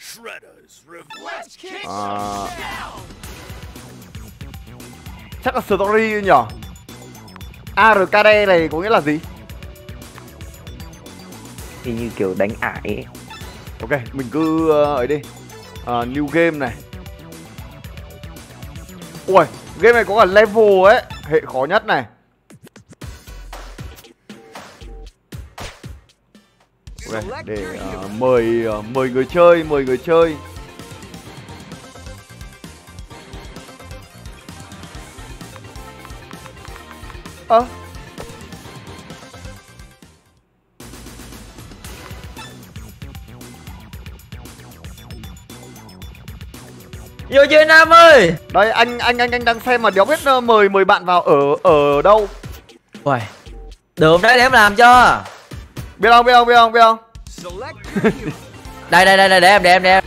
Chắc là story nhỉ. ARKD này có nghĩa là gì? Thì như kiểu đánh ải ấy. Ok, mình cứ ấy đi. New game này. Ui, game này có cả level ấy, hệ khó nhất này. Ok, để mời người chơi, mời người chơi. Vô chơi Nam ơi. Đây anh đang xem mà đéo biết mời bạn vào ở đâu. Uầy, được đấy để em làm cho. Biết không? Đây để em.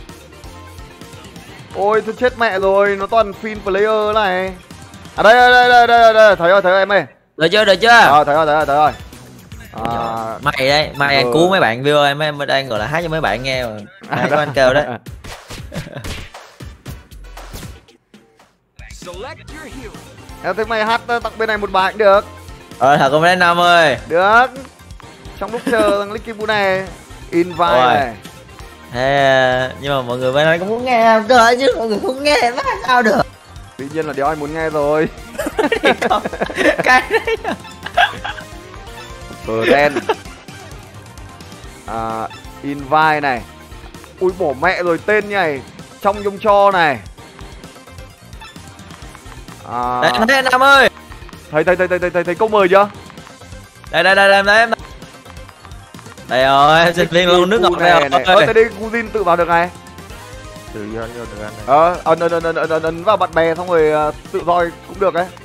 Ôi tôi chết mẹ rồi, nó toàn fin player này. À đây, thấy rồi em ơi. Được chưa? Thấy rồi. Mày đây, mày cứu mấy bạn viewer em đang gọi là hát cho mấy bạn nghe mà. Có anh kêu đấy. Em thấy mày hát tặng bên này một bài cũng được. Thật không đấy Nam ơi. Được. Trong lúc chờ thằng Licky này invite này. Thế, nhưng mà mọi người bên đây cũng muốn nghe cơ chứ, mọi người không nghe mà sao được. Tự nhiên là đéo ai muốn nghe rồi. Cái đấy. Brand. Invite này. Ui bỏ mẹ rồi tên này. Trong nhông cho này. Đây Nam ơi. Thấy câu mời chưa? Đây em thấy em. Đây rồi, em xin viên luôn nước ngọt này. Tới đây Guzin tự vào được này. Tự do được anh này. Ấn vào bạn bè xong rồi tự roi cũng được đấy.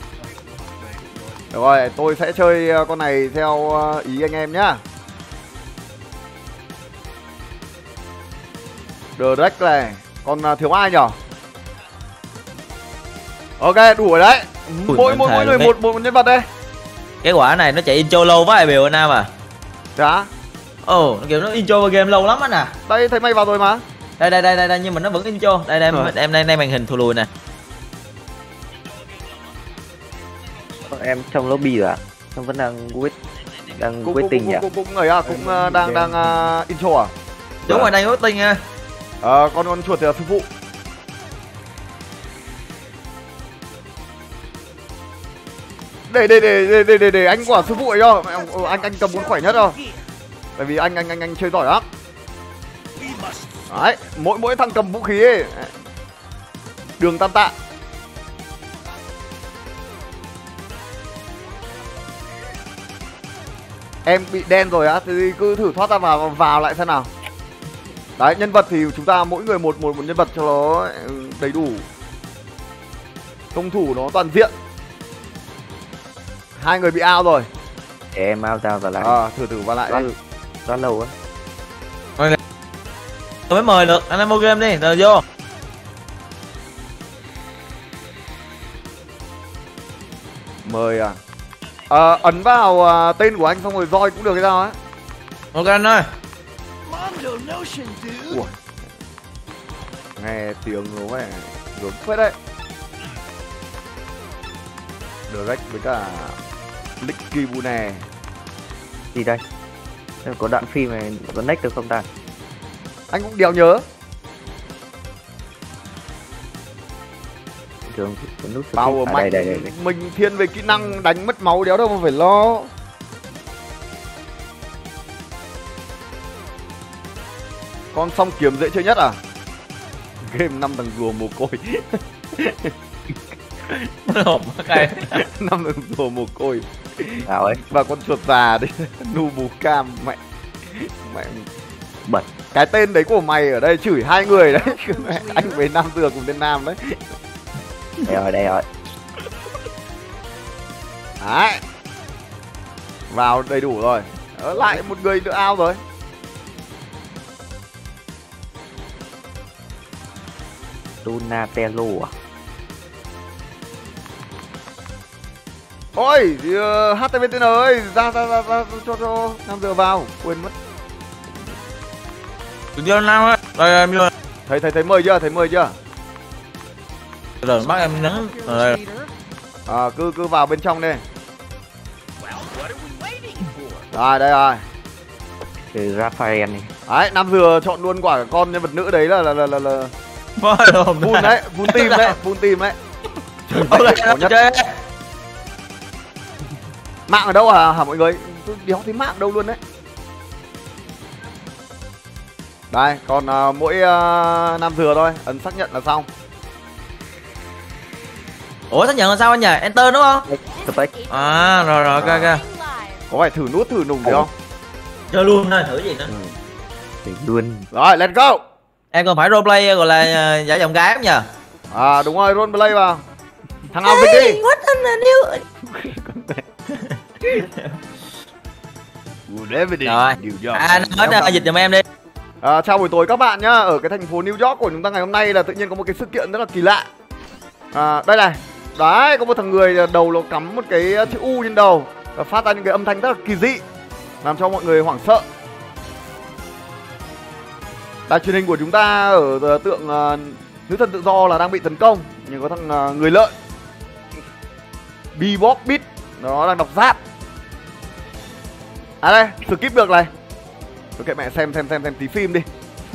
Được rồi, tôi sẽ chơi con này theo ý anh em nhá. Direct này, còn thiếu ai nhở? Ok, đủ rồi đấy. Mỗi người một nhân vật đây. Cái quả này nó chạy intro lâu quá ai biểu anh Nam à. Dạ. Kiểu nó intro vào game lâu lắm anh à. Đây thấy mày vào rồi mà. Đây nhưng mà nó vẫn intro. Đây em đây màn hình thù lùi nè. Em trong lobby rồi ạ. Em vẫn đang quyết tình nhỉ? Cũng người à, cũng đang intro à? Đúng rồi, đang quyết tình nha. Con chuột thì là sư phụ. Để anh quả sư phụ ấy cho. Anh cầm muốn khỏe nhất đâu. Bởi vì anh chơi giỏi lắm. Đấy, mỗi thằng cầm vũ khí ấy. Đường tam tạ. Em bị đen rồi á, thì cứ thử thoát ra vào lại xem nào. Đấy, nhân vật thì chúng ta mỗi người một nhân vật cho nó đầy đủ. Công thủ nó toàn diện. Hai người bị out rồi. Để em out ra và lại. Thử vào lại đi. Rất lâu á. Tôi mới mời được, anh em mua game đi, rồi vô. Mời à? Ấn vào tên của anh xong rồi roi cũng được hay sao á? Ok anh ơi. Ủa. Nghe tiếng nó vẻ gớm phết đấy. Direct với cả Licky Bune. Gì đây? Em có đoạn phim này có next được không ta? Anh cũng đéo nhớ. Thường nút Bao mạnh. đây. Mình thiên về kỹ năng đánh mất máu đéo đâu mà phải lo. Con song kiếm dễ chơi nhất à? Game 5 thằng rùa mồ côi. 5 thằng rùa mồ côi. Nào ấy. Và con chuột già đấy. Nubu Cam mẹ. Bật. Cái tên đấy của mày ở đây chửi hai người đấy. Anh với Nam Dừa cùng tên Nam đấy. Đây rồi. Đấy. Vào đầy đủ rồi. Lại một người nữa out rồi. Donatello à? Ôi, HTVTN ơi, ra cho Nam Dừa vào, quên mất. Được chưa Nam ơi? Đây em vô. Thấy mời chưa? Thấy mời chưa? Rồi bắt em nắng. Rồi. Cứ vào bên trong đi. Rồi đây rồi. Từ Raphael này. Đấy, Nam Dừa chọn luôn quả con nhân vật nữ đấy là full đấy, full team đấy, full team đấy. Mạng ở đâu hả mọi người? Tôi đéo thấy mạng đâu luôn đấy. Đây, còn mỗi Nam Dừa thôi, ấn xác nhận là xong. Ủa xác nhận là sao anh nhỉ? Enter đúng không? À rồi ok. Có phải thử nút thử nùng gì không? Chơi luôn thôi, thử gì nữa. Thử luôn. Rồi, let's go. Em còn phải roleplay gọi là giả giọng gái không nhờ? Đúng rồi, roleplay vào. Thằng nào dịch đi. What an new. Rồi. Nói dịch giùm em đi. Chào buổi tối các bạn nhá. Ở cái thành phố New York của chúng ta ngày hôm nay là tự nhiên có một cái sự kiện rất là kỳ lạ. Đây này. Đấy, có một thằng người đầu nó cắm một cái chữ U trên đầu và phát ra những cái âm thanh rất là kỳ dị, làm cho mọi người hoảng sợ. Đài truyền hình của chúng ta ở tượng nữ thần tự do là đang bị tấn công, nhưng có thằng người lợn Bebop Beat nó đang đọc rap. Đây, skip được này. Ok mẹ xem tí phim đi.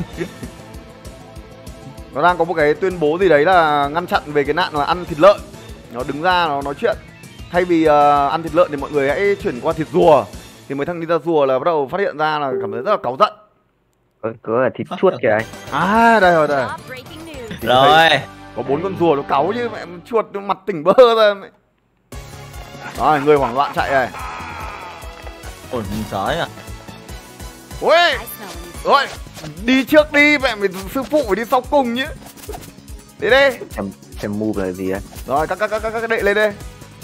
Nó đang có một cái tuyên bố gì đấy là ngăn chặn về cái nạn là ăn thịt lợn. Nó đứng ra nó nói chuyện. Thay vì ăn thịt lợn thì mọi người hãy chuyển qua thịt rùa. Thì mấy thằng đi ra rùa là bắt đầu phát hiện ra là cảm thấy rất là cáu giận. Có là thịt chuột kìa anh. Đây rồi đây. Rồi. Có 4 con rùa nó cáu chứ mẹ, chuột nó mặt tỉnh bơ ra mẹ. Rồi, người hoảng loạn chạy này. Ôi, mình sói à. Ôi. Rồi, đi trước đi, mẹ mình sư phụ phải đi sau cùng nhá. Đi đây. Xem move là gì á. Rồi, các đệ lên đây.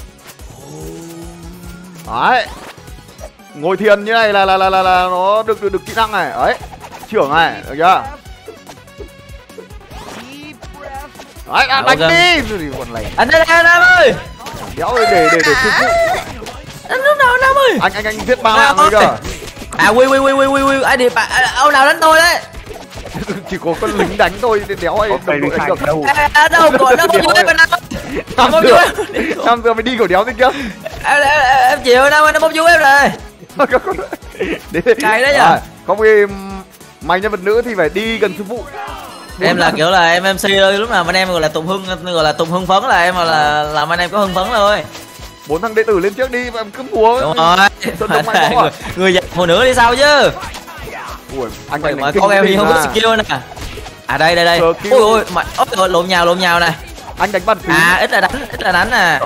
Đấy. Ngồi thiền như này là nó được kỹ năng này. Đấy. Trưởng này, được chưa? Đấy, đánh đi. Anh ơi. Đéo ơi, để sư phụ. Anh lúc nào Nam ơi? Anh giết 3 mạng rồi kìa. Quy ai đi ông nào đánh tôi đấy? Chỉ có con lính đánh thôi, đéo ai đồng đội đánh được đâu. Đâu còn nó không vui bên nào. Nam Dừa mày đi của đéo thế kia. Em chịu Nam ơi, nó bóp vui em rồi. Cày đấy nhở. Không thì mày nhân vật nữ thì phải đi gần sư phụ. Em là kiểu là em MC thôi, lúc nào mà anh em gọi là tùng hưng phấn là em là làm anh em có hưng phấn thôi. 4 thằng đệ tử lên trước đi và em cứ múa. Đúng rồi. Người già phụ nữ đi sau chứ. Ui, anh mà con em thì không có skill nè. Đây. Ui mà lộn nhào nè. Anh đánh bật. Ít là đánh nè.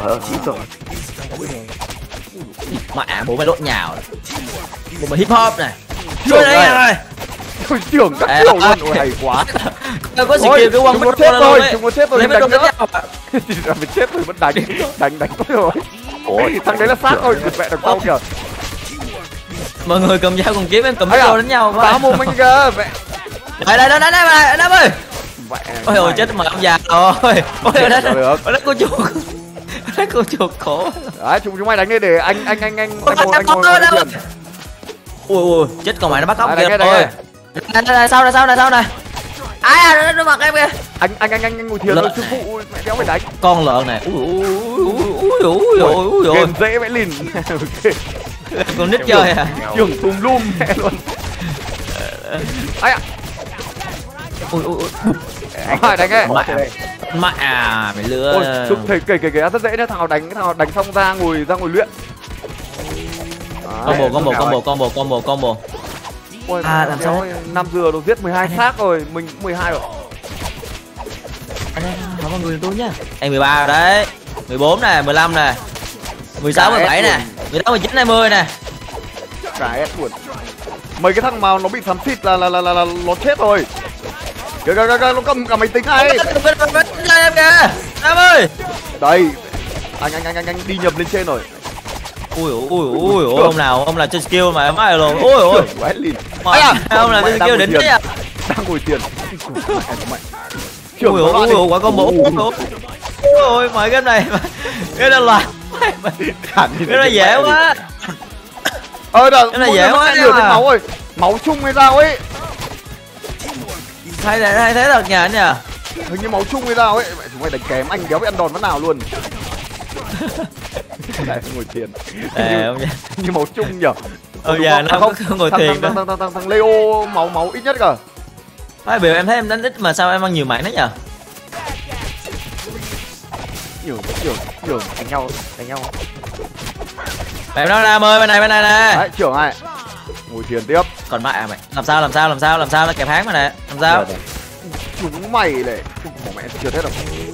Mà bộ mày lộn nhào. Bộ mày hip hop nè. Chơi đấy rồi. Ôi trưởng các kiểu luôn, ôi hay quá. Đâu có skill cứ quăng mất chết rồi, chúng có chết rồi đánh nữa. Mình chết rồi vẫn đánh tốt rồi. Ôi, thằng đấy là xác thôi, đừng mẹ đằng sau kìa. Mọi người cầm dao cầm kiếm, em cầm micro đánh nhau quá. Phá mồm anh kìa, mẹ. Đây Nam ơi. Ôi ôi chết mà ông già rồi. Ôi nó cô chuột. Nó cô chuột khổ. Đấy, chúng mày đánh đi để anh ngồi chuyện. Ui chết con mày nó bắt cóc kìa rồi. Đây sau này. Ai nó mặc em kìa. Anh ngồi thiền rồi sư phụ, mẹ đéo phải đánh. Con lợn này. Ui. Game dễ vẽ lìn. Con nít chơi à. Trưởng tùm lum mẹ luôn. Ai ạ. Ui. Ai đánh ấy. Mẹ mày lừa. Ôi, chụp thầy kể rất dễ nhá, thằng nào đánh xong ra ngồi luyện. Combo. Ôi, làm sao Nam Dừa nó giết 12 xác rồi, mình 12 rồi. Anh hỏi mọi người tôi nhá. Em 13 rồi đấy. 14 nè, 15 nè. 16 17 nè. 18 19 20 nè. Cái buồn. Mấy cái thằng mà nó bị sắm thịt là nó chết rồi. Kìa nó cầm cả máy tính này. Em kìa. Nam ơi. Đây. Anh đi nhầm lên trên rồi. Ui ông nào chơi skill mà em ai luôn. Ui quái lìn. Ông nào chơi skill đỉnh đấy à. Đang ngồi tiền. Ui quả combo. Ôi mọi game này cái đó là cái nó dễ quá. Cái này dễ quá. Nửa cái máu rồi. Máu chung hay sao ấy. Hay thế thật nhỉ anh nhỉ. Hình như máu chung hay sao ấy. Mẹ chúng mày đánh kém anh đéo biết ăn đòn vẫn nào luôn. Lại ngồi thiền. Như máu chung nhở. Dạ nó không ngồi thiền đâu. Thằng Leo máu ít nhất cả. Ai biểu em thấy em đánh ít mà sao em ăn nhiều mạng thế nhở? Nhường đánh nhau. Mày nó Nam ơi, bên này nè. Đấy, trưởng này. Ngồi thiền tiếp. Còn mẹ mày. Làm sao nó kẹp háng mà nè. Làm sao? Chúng mày này. Bỏ mẹ chưa hết rồi.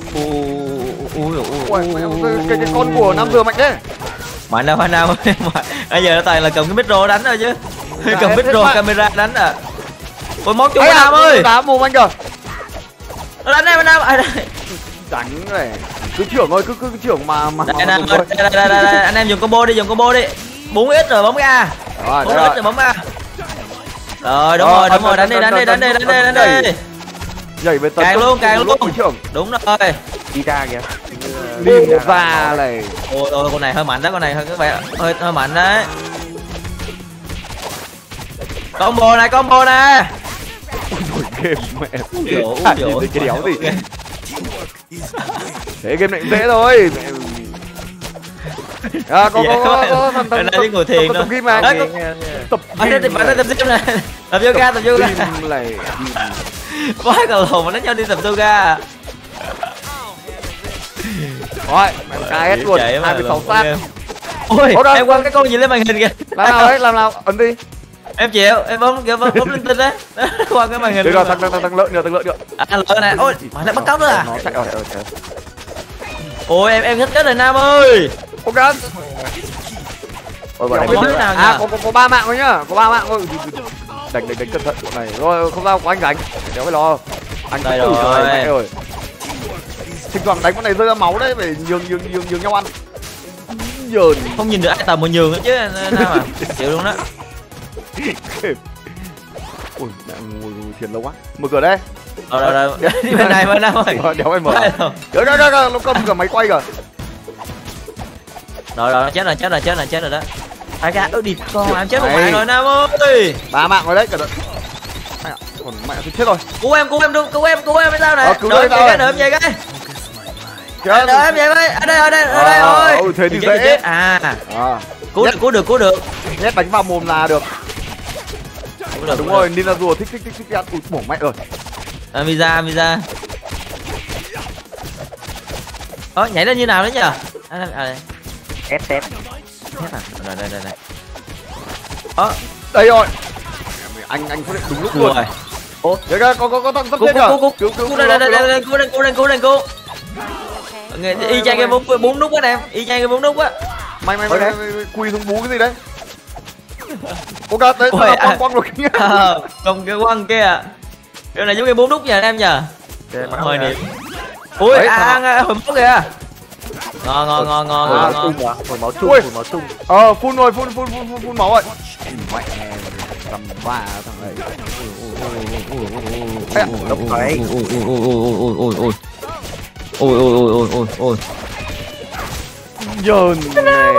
Cái con của Nam vừa mạnh thế. Mạnh đâu bây giờ nó toàn là cầm cái micro đánh thôi chứ. Cầm micro camera đánh à. Ôi móc chung Nam ơi. Đá mồm anh kìa. Nó đánh em Nam. Đánh này. Cứ trưởng ơi, cứ trưởng mà đây, anh em dùng combo đi 4x rồi bóng ra. Rồi, 4x rồi bóng ra. Rồi đúng rồi, đánh đi. Nhảy về tấn càng luôn. Trưởng. Đúng rồi. Đi ra kìa. Đi ra này. Ôi con này hơi mạnh đó, con này hơi mạnh đấy. Combo này. Ui game mẹ. Ủa cái đéo gì. Thế game này dễ thôi. À có thằng ngồi thiền tập gym mà. Tập gym này. Tập yoga. Này. Quá cầu lồn mà đánh nhau đi tập yoga. Rồi, mẹ KS luôn, 26 sát. Ôi, em quăng cái con gì lên màn hình kìa. Làm nào, ấn đi. Em chịu, em bấm linh tinh đấy. Quăng cái màn hình. Được rồi, thằng lợn được. À, lợn này. Ôi, mày lại bắt cóc nữa à? Nó chạy rồi. Ôi, em thích chết rồi Nam ơi. Ok. Ôi bọn này à, có 3 mạng thôi nhá, có 3 mạng thôi. Đánh cẩn thận chỗ này. Rồi, không sao, có anh đánh. Đéo phải lo. Anh đây rồi. Mẹ ơi. Thỉnh thoảng đánh con này rơi ra máu đấy, phải nhường nhau ăn. Nhờn. Không nhìn được ai tầm mà nhường nữa chứ Nam à. Chịu luôn đó. Ui, mẹ ngồi thiền lâu quá. Mở cửa đây. Rồi. Đi bên này Nam ơi. Đéo em mở. Được, nó cầm cả máy quay kìa. Rồi, nó chết rồi đó. Ai ra, đi con em chết một mạng rồi Nam ơi. 3 mạng rồi đấy, cẩn thận. Còn mẹ tôi chết rồi. Cứu em với tao này. Cứu đây rồi. Đợi em về cái. Chết. Đợi em về với. Ở đây rồi. Ừ, thế thì dễ. À. Cứu được. Nhét đánh vào mồm là được. Đúng rồi, Ninja rùa thích ăn. Ui, bổ mẹ rồi. Misa. Nhảy lên như nào đấy nhở? Tép. Đây. Đây rồi. Anh phát hiện đúng lúc luôn. Ô, đấy có thằng sắp chết kìa. Cứu đây. Y chang cái bốn nút á em. Mày quỳ xuống bú cái gì đấy? Cố gắng đấy, quăng rồi kia. Còn cái quăng kia. Cái này giống cái bốn nút nha em nhờ. Hồi niệm. Ui, ăn hồi máu kìa. Ngon. Hồi máu chung. Phun rồi, phun máu rồi. Mẹ tầm 3 thằng này. Độc đấy. Ôi. Nhờn này.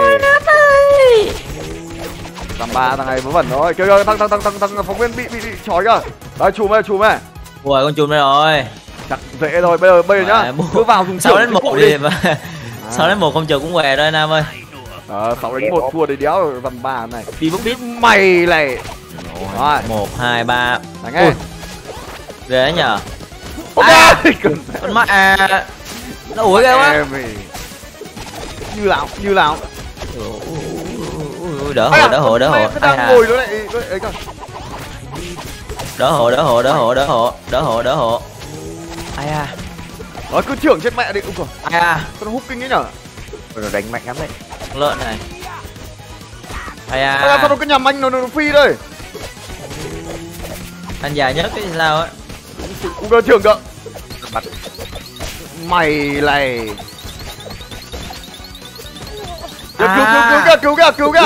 Tầm 3 thằng này vớ vẩn rồi. Kìa thằng phóng viên bị trói kìa. Đấy chùm ấy. Ui con chùm đây rồi. Chắc dễ rồi, bây giờ nhá. Cứ vào dùng 6 đến 1 đi. 6 đến 1 không chờ cũng què rồi Nam ơi. 6 đến 1 thua thì đéo tầm 3 này. Đi bút biết mày này. Rồi, 1 2 3. đánh nghe. Ghê đấy nhờ. Ok. Con mắt nó ủi ghê quá. Như nào. Đỡ hộ. Đang ngồi đó này. Đỡ hộ. Ai à. Nó cứ trưởng chết mẹ đi. Ui, ai à. Con hút kinh ấy nhở. Nó đánh mạnh lắm đấy. Lợn này. Ai à. Sao nó cứ nhầm anh nó phi đây. Anh già nhất cái sao á. Ui, trưởng kìa. Mày này. Cứu kìa. Cứu.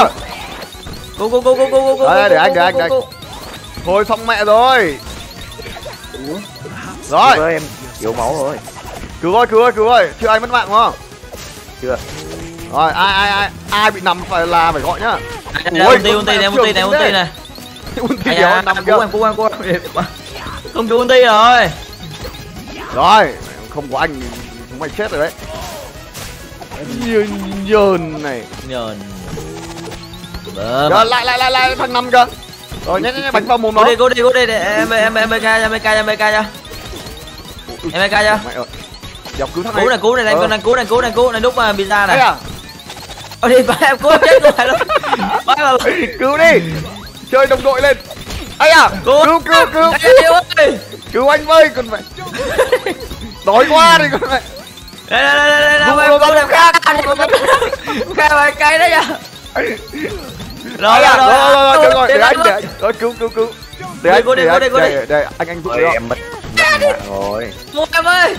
Đấy, để anh. Thôi xong mẹ rồi. Rồi. Em yếu máu rồi. Cứu ơi. Chưa ai mất mạng đúng không? Chưa. Rồi, ai bị nằm phải gọi nhá. Ulti này. Ulti đéo nằm kìa. Cứu em. Không trúng ulti rồi. Rồi, không có anh chúng mày chết rồi đấy. Nhờn này. Nhờn. Rồi, lại thằng 5 cơ. Rồi nhét bánh vào mồm nó. Cô đi để em ca cho. Em ca cho. Dọc cứu thằng này. Cứu này đang đúc pizza này. À? Đi ba em cứu chết luôn rồi luôn. Cứu đi. Chơi đồng đội lên. Ấy à, cứu. Cứu anh với con mẹ. Đói quá đi con mẹ. Đây cây đấy nha. Rồi để anh rồi cứu. Để anh giúp ơi, em mất mạng rồi. Cứu em ơi.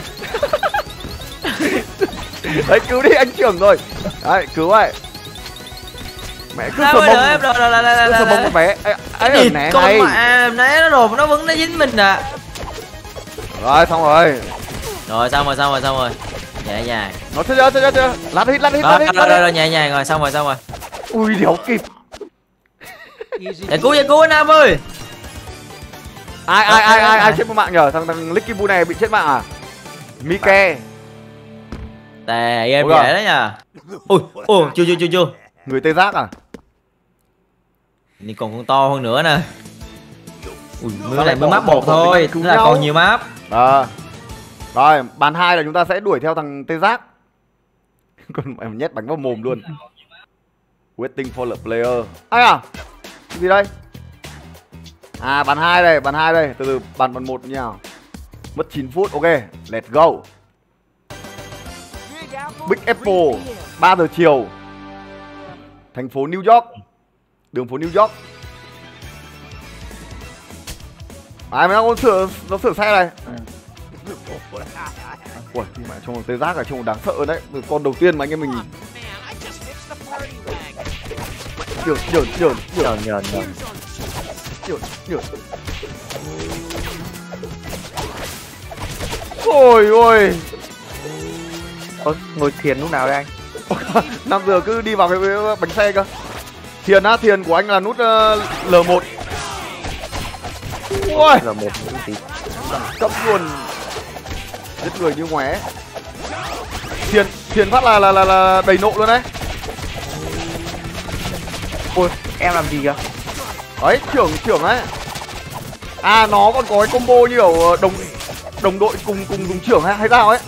Đấy cứu đi anh trưởng rồi. Đấy cứu vậy. Mẹ cứ sờ bông. Cứ sờ bông con bé. Ấy né này. Né nó rồi nó vẫn nó dính mình à. Rồi xong rồi. Rồi xong rồi. Nhẹ nhàng. Nó chưa. Lát hít. Rồi nhẹ nhàng rồi xong rồi. Ui đéo kịp. Để cứu anh Nam ơi. Ai chết một mạng nhờ? Thằng Licky này bị chết mạng à? Mike. Tè em dễ đấy nha. Ui, chưa. Người Tây Giác à? Đi còn con to hơn nữa nè. Ui, mới map 1 thôi, tức là còn nhiều map. Rồi, bàn 2 là chúng ta sẽ đuổi theo thằng Tây Giác. Còn em nhét bánh vào mồm luôn. Waiting for the player. Ai à? Cái gì đây? À bàn 2 đây, từ bàn 1 như nào? Mất 9 phút, ok, let's go. Big Apple, 3 giờ chiều. Thành phố New York. Đường phố New York. Ai mà nó sửa xe này. Ui, mẹ trông Tê Giác là trông đáng sợ đấy. Con đầu tiên mà anh em mình. Nhờn. Ôi. Ngồi thiền lúc nào đây anh? 5 giờ cứ đi vào cái bánh xe cơ. Thiền của anh là nút L1. Ui. L1 tí. Cấp luôn. Giết người như ngoé. Thiền phát là đầy nộ luôn đấy. Ôi, em làm gì kìa? Đấy, trưởng ấy. À nó còn có cái combo như kiểu đồng đội cùng dùng trưởng hay sao ấy.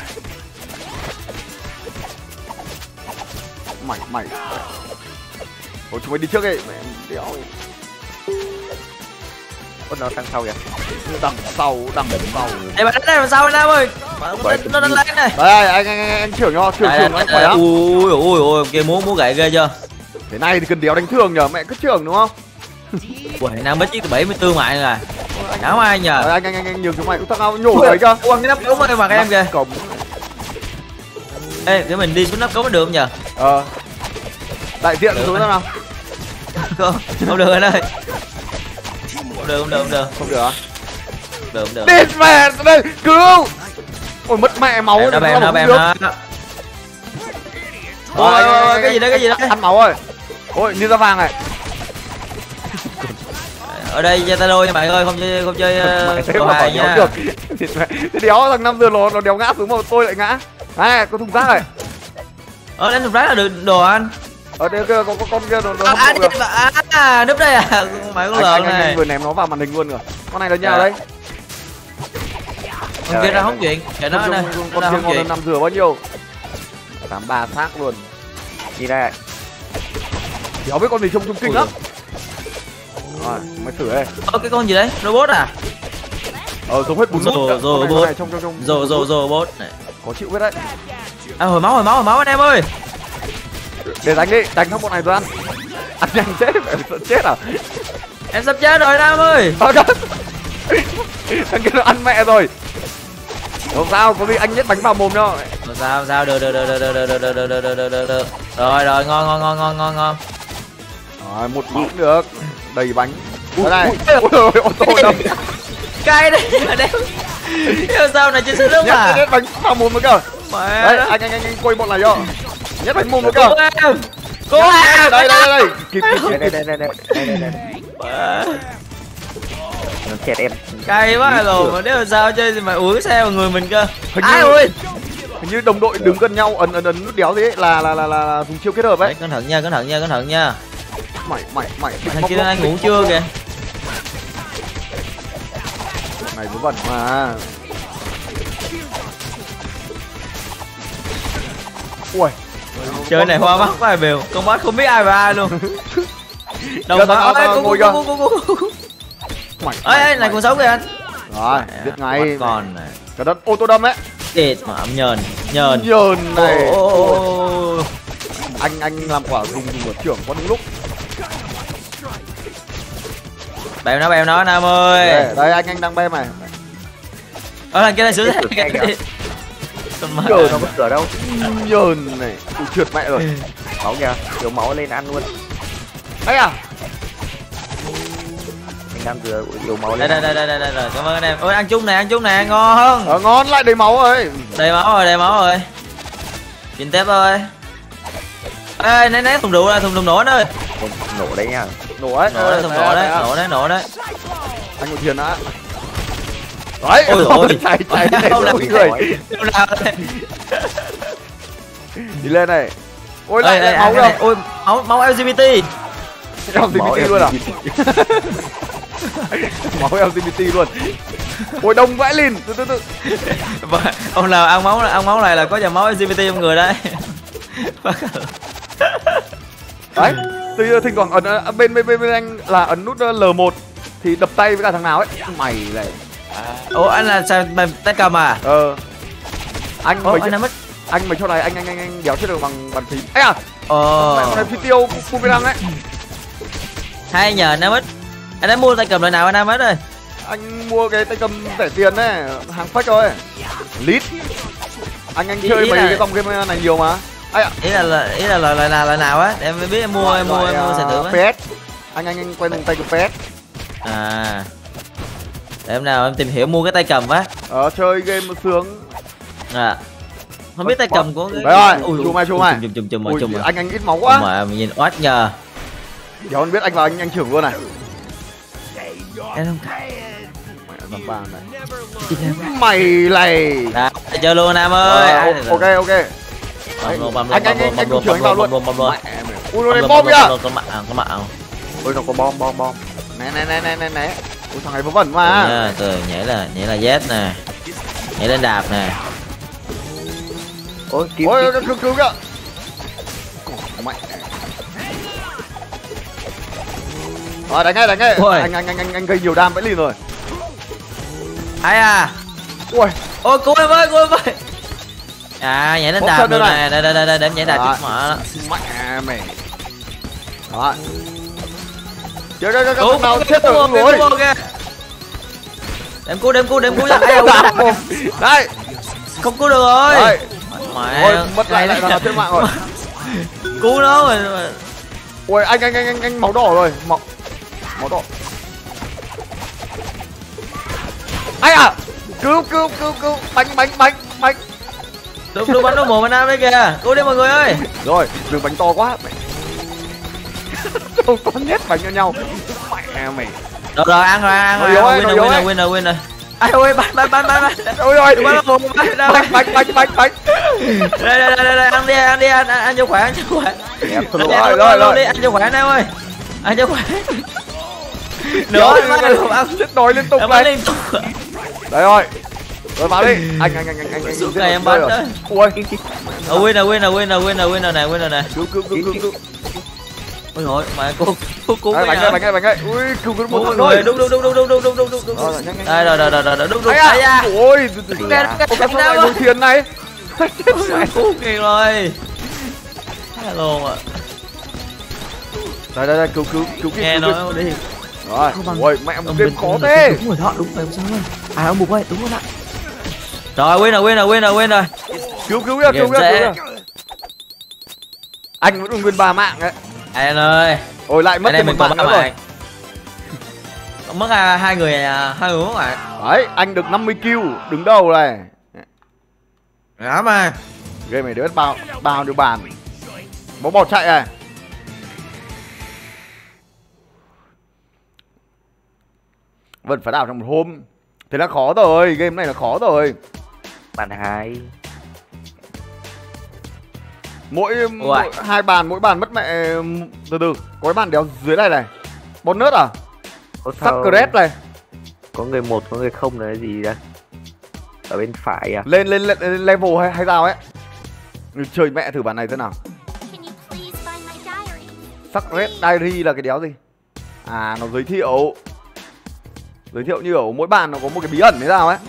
Mày. Ôi chúng mày đi trước đi. Mẹ đéo. Nó đằng sau kìa. Đằng sau. Đây bạn đánh này làm sao anh Nam ơi? Nó đánh lên này. Đây anh trưởng cho, trưởng nó khỏe lắm. Ui, kia muốn gậy ghê chưa? Thế này thì cần đéo đánh thường nhờ, mẹ cứ trưởng đúng không? Ui, Nam mới chiếc 74 mạng rồi. Đảo ai nhờ? Anh nhường chúng mày cũng thằng nào nhổ đấy cơ. Quăng cái nắp cống ở mặt em kìa. Cổng. Ê, để mình đi xuống nắp cống mới được không nhờ? Đại diện xuống nào. Không được anh ơi. Không được. Không được à? Được. Đến mẹ đây, cứu. Ôi mất mẹ máu rồi. Em nó. Ôi, cái gì đó? Ăn máu rồi. Ôi, như da vàng này. Ở đây chơi tay đôi nha bạn ơi, không chơi đồ hài nha. Thế đéo thằng 5 giờ nó đéo ngã xuống mà tôi lại ngã. À, có thùng rác này. Đánh thùng rác là được đồ anh. Ở đây có con kia nó núp đây à? Mày có lợn này. Anh vừa ném nó vào màn hình luôn rồi. Con này là nhau đấy. Con kia ra hóng chuyện. Kệ nó này. Con kia ngon 5 giờ bao nhiêu? 83 xác luôn. Đi đây. Đéo biết con gì trông kinh lắm. Rồi, mày thử đây. Cái con gì đấy? Robot à? Giống hết 4 nút. Rồi robot này. Có chịu biết đấy. À hồi máu anh em ơi. Để đánh đi, đánh thằng bọn này tôi ăn. Ăn nhanh chết, sợ chết à? Em sắp chết rồi Nam ơi. Thằng kia nó ăn mẹ rồi. Không sao, có gì anh nhét bánh vào mồm đâu. Sao được. Rồi ngon. Rồi, một máu được. Đầy bánh. Đây này. Ôi ô tô đâu. Cay đấy mà đéo. Sao này trên xe nước à? Nhét bánh vào mồm nữa cơ. Đấy, anh quay bọn này cho. Nhét bánh mồm nữa cơ. Cô đây. Kịp. Đây. Nó chẹt em. Cay quá rồi, mà nếu mà sao chơi thì mà ủi xe vào người mình cơ. Ai ơi, hình như đồng đội đứng gần nhau ấn nút đéo thế là dùng chiêu kết hợp ấy. Cẩn thận nha, cẩn thận nha, cẩn thận nha. Mày Thằng kia đang ngủ chưa kìa. Này nó bẩn mà. Ui, Chơi này hoa mắt quá rồi Bèo, con boss không biết ai và ai luôn. Đồng Kìa, phạm ơi, ngồi kìa. Ê, này còn sống kìa anh. Rồi, giết ngay. Còn này. Cái đất ô tô đâm ấy. Chết mà nhờn Nhờn này. Ô. Anh làm quả dùng một trưởng có đúng lúc. Bèo nó Nam ơi. Đây anh đang bem này. Thằng kia này sửa Nhờn nó có cửa đâu. Nhờn này, ui trượt mẹ rồi. Máu kìa, kiểu máu lên ăn luôn. Ấy à? Mình đang vừa nhiều máu Đây lên. rồi, cảm ơn anh em. Ôi ăn chung nè, ngon. Ngon lại đầy máu rồi. Đầy máu rồi. Nhìn tép ơi. Ê, né thùng rượu ra, thùng nổ ơi. Nổ đấy nha. Nổ ấy. Nổ đấy. Anh ngồi thiền đã. Đấy, Ôi ôi. chạy Không làm mỗi người. Đi lên này. Ôi lại máu rồi. Ôi, máu LGBT. LGBT luôn à? Máu LGBT luôn. Ôi đông vãi lìn. Từ. Ông nào ăn máu này là có dòng máu LGBT trong người đấy. Đấy, từ thỉnh thoảng ấn bên anh là ấn nút L1 thì đập tay với cả thằng nào ấy. Mày này. Ủa anh là sao tay cầm à? Anh mày cho này anh đéo chết được bằng bàn phím. Ấy à? Mẹ con này phi tiêu boomerang ấy. Hay nhờ Nam Ích. Anh đã mua tay cầm loại nào anh Nam Ích ơi? Anh mua cái tay cầm rẻ tiền đấy, hàng fake thôi. Lít. Anh chơi mấy cái dòng game này nhiều mà. Ý là loại nào á? Em mới biết em mua sẽ tưởng á. PS. Anh quen dùng tay cầm PS. À. Để hôm nào em tìm hiểu mua cái tay cầm á. Chơi game sướng. À. Không biết tay cầm của cái... Đấy rồi, chùm mày. Chùm rồi. Anh ít máu quá. Mà nhìn oát nhờ. Đéo anh biết anh vào anh trưởng luôn này. Em không mày này. Đã, chơi luôn Nam ơi. Ok. Anh trưởng anh vào luôn. Ui nó bom kìa. Có mặt. Ôi nó có bom. Né. Ui thằng này vớ vẩn mà. Từ nhảy là Z nè. Nhảy lên đạp nè. Ôi cứu kìa. Mẹ. Rồi đánh ngay. Anh gây nhiều đam vãi lìn rồi. Ai à. Ôi cứu em ơi. À nhảy lên đạp nữa này. Đây để em nhảy đạp chút mà. Mẹ mày. Đó. Chơi nào chết rồi. Đem cứu ra. Đây. Không cứu được rồi. Mẹ. Mất lại là chết mạng rồi. Cứu nó rồi. Ôi anh máu đỏ rồi. Máu đỏ. Ai à. Cứu. Bánh. Đừng bắn vào mồm anh Nam đấy kìa. Cứu đi mọi người ơi. Rồi, đừng bánh to quá. Đâu có nhét bánh cho nhau. Mẹ mày. Rồi ăn rồi. Win rồi. Ai ơi bắn. Ôi ơi. Bắn vào mồm Bánh. Đây ăn đi ăn cho khỏe. Rồi. Ăn cho khỏe Nam ơi. Ăn cho khỏe. Nữa ăn chết đói liên tục này. Đấy rồi. Rồi vào đi. Anh suốt ngày em bắn đấy. Ui. Win rồi nè. Cứu. Ôi rồi mà cô bánh ơi. Ui cứu một thằng thôi. thôi. Đúng. Đây rồi. Đúng. Ai da. Ôi. Cái này ngồi thiền này. Cứu kìa rồi. Hello ạ. Đây cứu nghe nói đi. Rồi. Ôi mẹ một game khó thế. Đúng rồi đó, đúng rồi sao ơi. À ông Bục ơi, đúng rồi bạn. Rồi win rồi. Cứu anh vẫn nguyên 3 mạng đấy. Anh ơi. Ôi lại mất thêm một mạng nữa rồi. Mất hai người mất rồi. Đấy, anh được 50 kill, đứng đầu này. Đó mà. Game này đứa bao nhiêu bàn. Bóng bỏ chạy này. Vẫn phải đảo trong một hôm. Thế là khó rồi, game này là khó rồi. Bàn 2. Mỗi 2 bàn, mỗi bàn mất mẹ. Từ từ, có cái bàn đéo dưới này này. Bonus à? Sacred này. Có người 1, có người 0 là cái gì đây? Ở bên phải à? Lên level hay sao ấy. Chơi mẹ thử bàn này thế nào. Sacred Diary là cái đéo gì? À, nó giới thiệu như ở mỗi bàn nó có một cái bí ẩn thế nào ấy.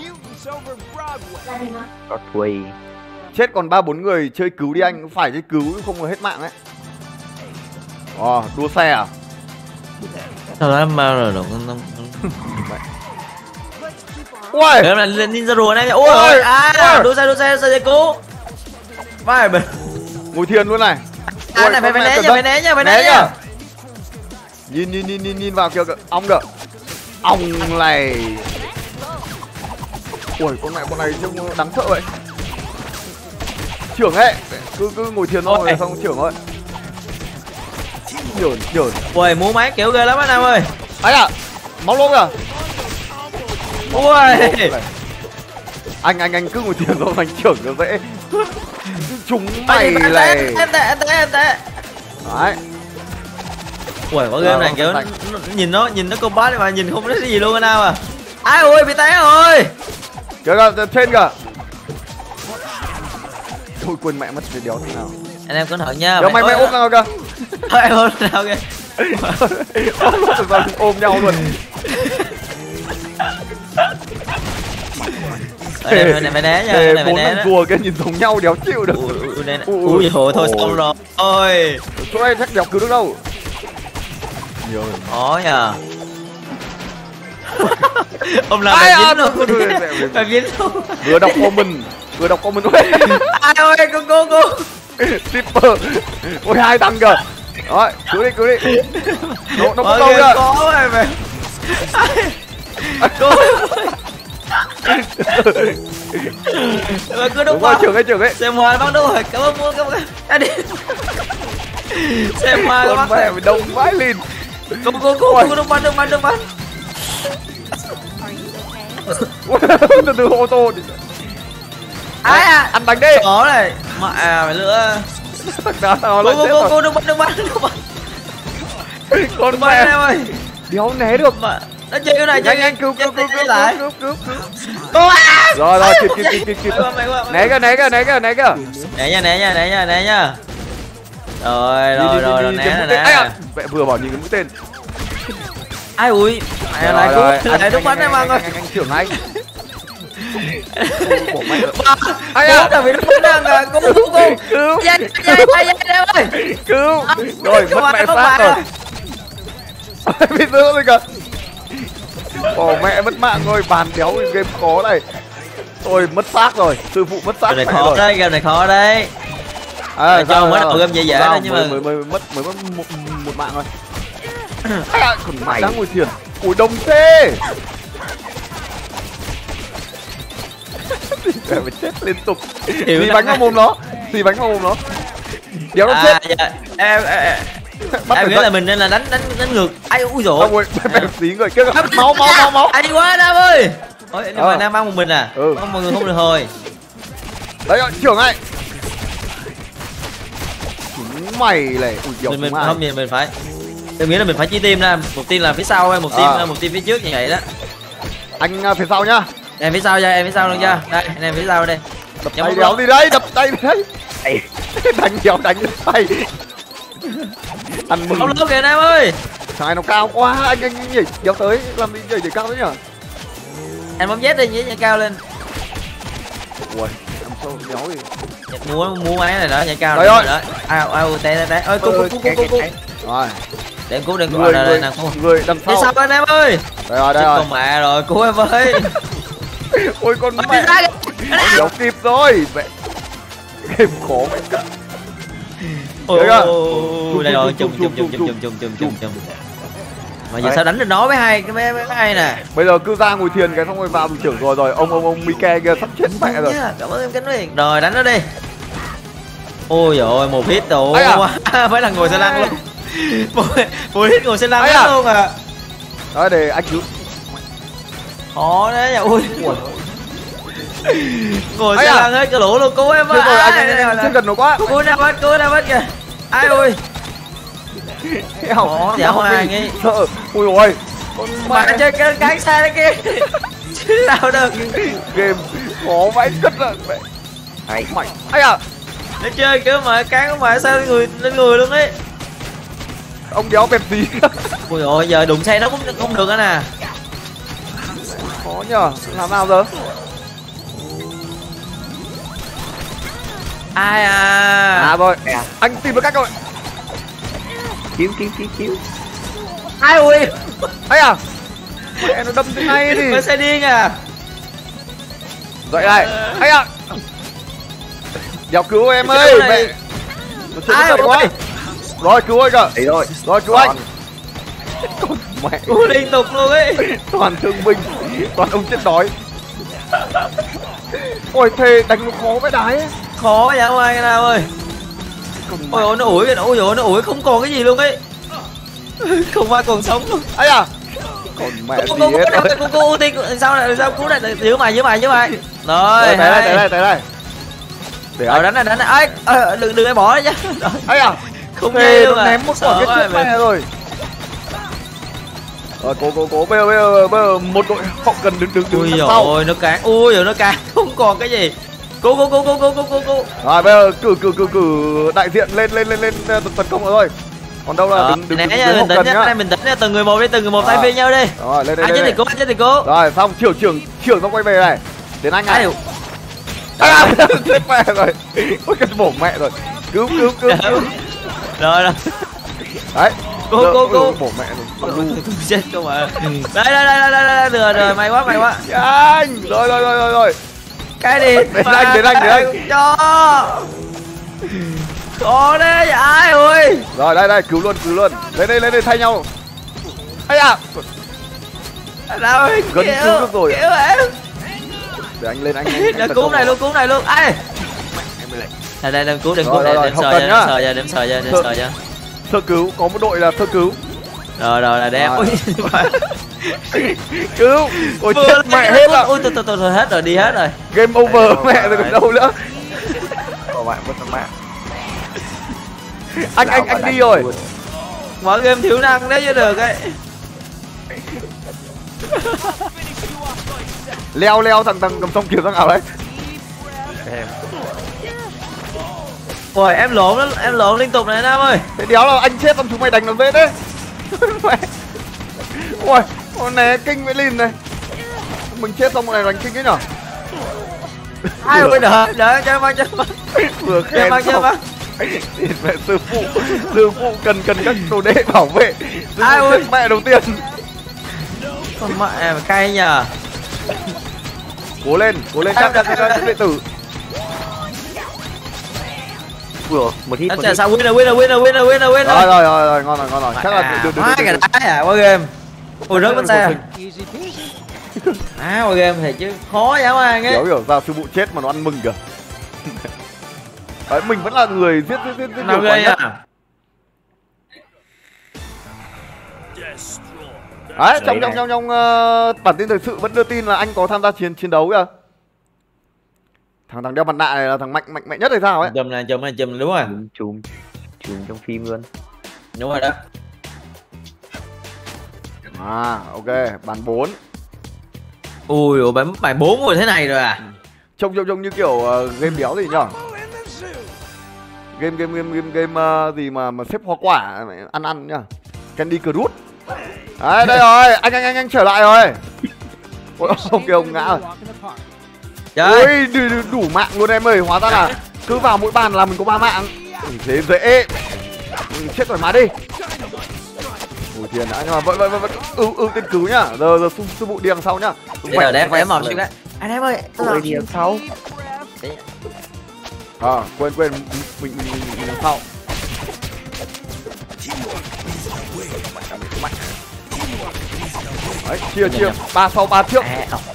Broadway. Chết còn 3-4 người chơi cứu đi anh, phải chơi cứu không là hết mạng ấy. Đua xe à? Sao đó mà rồi ui, đó là ninja rùa này. Ôi đua xe cứu. Vai mình. Ngồi thiền luôn này. Này phải né nhá. Nhìn vào kìa, ong kìa. Ong này. Ui, con này trông đáng sợ vậy. Trưởng ấy, cứ ngồi thiền thôi xong trưởng thôi. Nhởn. Ui, múa máy kiểu ghê lắm anh em ơi. Ấy à, máu lốp kìa. Ui. Anh cứ ngồi thiền thôi, anh trưởng nó dễ. Chúng mày này. Em tệ. Đấy. Ui, có game này kiểu nhìn nó combat mà nhìn không thấy gì luôn anh em à. Ai ơi, bị té rồi. Kìa trên kìa. Thôi quên mẹ mất cái đéo thế nào. Anh em cẩn thận nha. Mày ôm nào kìa. Thôi em ôm nào kìa. Ôm nhau luôn. Này phải né nha, này phải né đó. Rùa cái nhìn giống nhau đéo chịu được. Ui thôi xong rồi. Ôi. Chỗ này chắc đéo cứu được đâu. Nhiều. Khó nhờ. Ông làm phải biến luôn. Phải biến luôn. Vừa đọc comment. Ai ơi cô. Tipper. Ôi 2 tăng kìa. Rồi, cứu đi. Nó có câu kìa. Có rồi mày. Cô. Mà cứ đúng không? Trưởng ấy. Xem hoa bắn đúng rồi. Cảm ơn. Anh đi. Xem hoa con mẹ mày đông vãi lìn. Cô đúng bắn. Từ ô tô. Ai à? Ăn bánh đi. Có này. Mẹ mày lựa. Cô đúng bắn. Con mẹ em ơi. Đéo né được mà. Nó chơi cái này nhanh cứu. Rồi kịp. Né kìa. Né nha. Rồi né. Mẹ vừa bảo nhìn cái mũi tên. Ai ui. Mẹ lại đúng bắn em ăn ơi. Anh trưởng anh. Ai à? Tao bị nó bắn đang cô. Cứu. Dây ơi. Cứu. Rồi mất mẹ xác rồi. Bị giữ rồi kìa. Bỏ mẹ mất mạng rồi, bàn đéo game khó này. Tôi mất xác rồi, sư phụ mất xác này khó đấy, game này khó đấy. Cho mới đầu game dễ đấy nhưng mà mới mất một mạng rồi. Còn mày đang ngồi thiền. Ủi đông thế. Phải chết liên tục. Xì bánh vào mồm nó. Đéo nó chết. Em nghĩ là mình nên là đánh ngược. Ai ui dồi. Tí người kia máu. Ai quá anh em ơi. Ôi nhưng mà Nam ăn một mình à? Không mọi người không được hồi. Đấy trưởng này. Chúng mày này. Ui mình không nhìn mình phải. Tôi nghĩ là mình phải chia team ra, một team là phía sau hay một team phía trước như vậy đó. Anh phía sau nhá. Em phía sau luôn nha. Đây, anh em phía sau đây. Đập tay đéo đi đây, đập tay đi đấy. Đánh đéo đánh tay. Ăn mừng. Không lốp kìa anh em ơi. Thằng này nó cao quá, anh nhảy kéo tới làm đi nhảy cao thế nhở? Anh bấm Z đi nhảy cao lên. Ui, em sâu đéo gì. Mua máy này đó, nhảy cao rồi. Đó. Ai té. Ơi cu. Rồi. Để cứu đây nè cô. Người đằng sau. Đi sau anh em ơi. Đây rồi. Con mẹ rồi, cứu em ơi. Ôi con mẹ. Đéo kịp rồi. Mẹ. Game khó mẹ cả. Đây rồi, chùm. Mà giờ sao đánh được nó với hai nè. Bây giờ cứ ra ngồi thiền cái xong rồi vào trưởng rồi ông Mike kia sắp chết mẹ rồi. Cảm ơn em Cánh Huyền. Rồi đánh nó đi. Ôi giời ơi, một hit đủ quá. Phải là ngồi xe lăn luôn. Một hit ngồi xe lăn luôn à. Đó để anh cứu. Khó đấy nhỉ. Ui. Ngồi Ấy xe à? lăn hết cái lũ luôn, cứu em Chết rồi, ơi. anh chết gần nó quá. Cứu ra mất kìa. Ai ơi. Khó dã man ấy. Sợ. Ui ôi. Con Mà mẹ. chơi cái xa đấy kia. Chứ sao được. Game khó vãi cứt rồi. Hay. Mày. Ấy à. Nó chơi kiểu mà cán của mày sao lên người luôn ấy. Ông đéo bẹp gì. Ui ôi giờ đụng xe nó cũng không được nữa nè. Khó nhờ. Làm nào giờ? Ai à. Rồi. À. Anh tìm được cách rồi. Cứu. Ai ui. Ấy à. Mẹ nó đâm thế này đi. Mới xe điên à. Dậy này. Ấy à. Đéo cứu em Cái ơi. chỗ Mẹ. này. Nó chưa Ai dậy quá. ơi. Rồi cứu anh kìa. Đấy rồi. Rồi cứu anh. Con mẹ. Ui liên tục luôn ấy. Toàn thương binh. Toàn ông chết đói. Ôi thề đánh nó khó với đái ấy. Khó vậy không ai cái nào ơi. Con Ôi ôi nó ủi kìa, ôi ôi nó ủi không còn cái gì luôn ấy. Không ai còn sống luôn. ấy à. Còn mẹ Cô gì hết rồi. cô ưu tiên sao cứu này, giữ mày. Rồi. Tới đây. Để anh. Đánh này. Ấy đừng ai bỏ đấy chứ. Ấy à. Không Thề ghê nó luôn à. ném một quả Sợ cái chết quá mẹ rồi. Rồi cố bây giờ một đội hậu cần đứng Ui đằng sau. rồi nó cán. Ui rồi nó cán không còn cái gì. Cố. Rồi bây giờ cử đại diện lên tấn công rồi. Còn đâu là đứng né nha, hậu bình tĩnh cần nhá. nhá. Bình tĩnh nha, từng người một thay phiên nhau đi. Rồi lên Anh chết thì cố. Rồi xong trưởng xong quay về này. Đến anh này. À, chết mẹ rồi. Ôi cái bổ mẹ rồi. Cứu. Rồi. Đấy. Cố. Bổ mẹ rồi. Chết cơ mà. Đây rồi may quá. Anh. Rồi. Cái đi. Đến anh. Cho. Có đấy ai ơi. Rồi đây cứu luôn. Lên đây thay nhau. Ấy à. Đâu ơi. Gần cứu được rồi. Cứu em. Để anh lên anh. Đừng cứu này luôn. Ai. Đây đừng cứu đừng sờ ra. Sơ cứu, có một đội là sơ cứu. Rồi là đem. Cứu. Ôi chết mẹ hết rồi. Ui tôi hết rồi, đi hết rồi. Game over mẹ rồi còn đâu nữa. Các bạn mất mạng. Anh đi rồi. Mở game thiếu năng đấy chứ được ấy. Leo thằng cầm song kiếm thằng nào đấy. Ôi em lộn liên tục này Nam ơi. Thế đéo là anh chết xong chúng mày đánh nó dễ đấy. Ôi con này kinh với Lin này. Mình chết xong này đánh kinh ấy nhở. Ai ơi đợi cho em Vừa khen xong. Mẹ sư phụ cần các đồ đệ bảo vệ. Ai ơi mẹ đầu tiên. Con mẹ mà cay nhờ. Cố lên các đệ tử. Vừa một hit. Sao winner. Rồi ngon rồi. Chắc là được. Cái đá à qua game. Ui rớt bánh xe. Qua game thì chứ khó dã man ấy. Hiểu sao sư phụ chết mà nó ăn mừng kìa. Đấy, mình vẫn là người giết nào ghê à. Đấy, trong bản tin thời sự vẫn đưa tin là anh có tham gia chiến đấu kìa. Thằng đeo mặt nạ này là thằng mạnh mẽ nhất hay sao ấy. Chùm này đúng rồi. Chùm trong phim luôn. Đúng rồi đó. À, ok, bàn 4. Ui, bài 4 rồi thế này rồi à. Trông như kiểu game đéo gì nhở. Game gì mà xếp hoa quả ăn nhá. Candy Crush. Đấy, đây rồi, anh trở lại rồi. Ôi, ông kia ông ngã rồi. Ôi, đủ mạng luôn em ơi, hóa ra là cứ vào mỗi bàn là mình có 3 mạng. Thế dễ. Chết thoải mái đi. Ủa tiền đã, nhưng mà vẫn ưu tiên cứu nhá. Giờ sư phụ đi đằng sau nhá. Bây giờ để em mỏng xíu cái. Anh em ơi, tôi đi đằng sau. Quên mình đằng sau. Đấy, chia 3 sau 3 trước.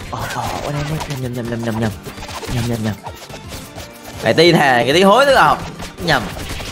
Nhầm. Cái tin thề, cái tí hối tức không? Nhầm.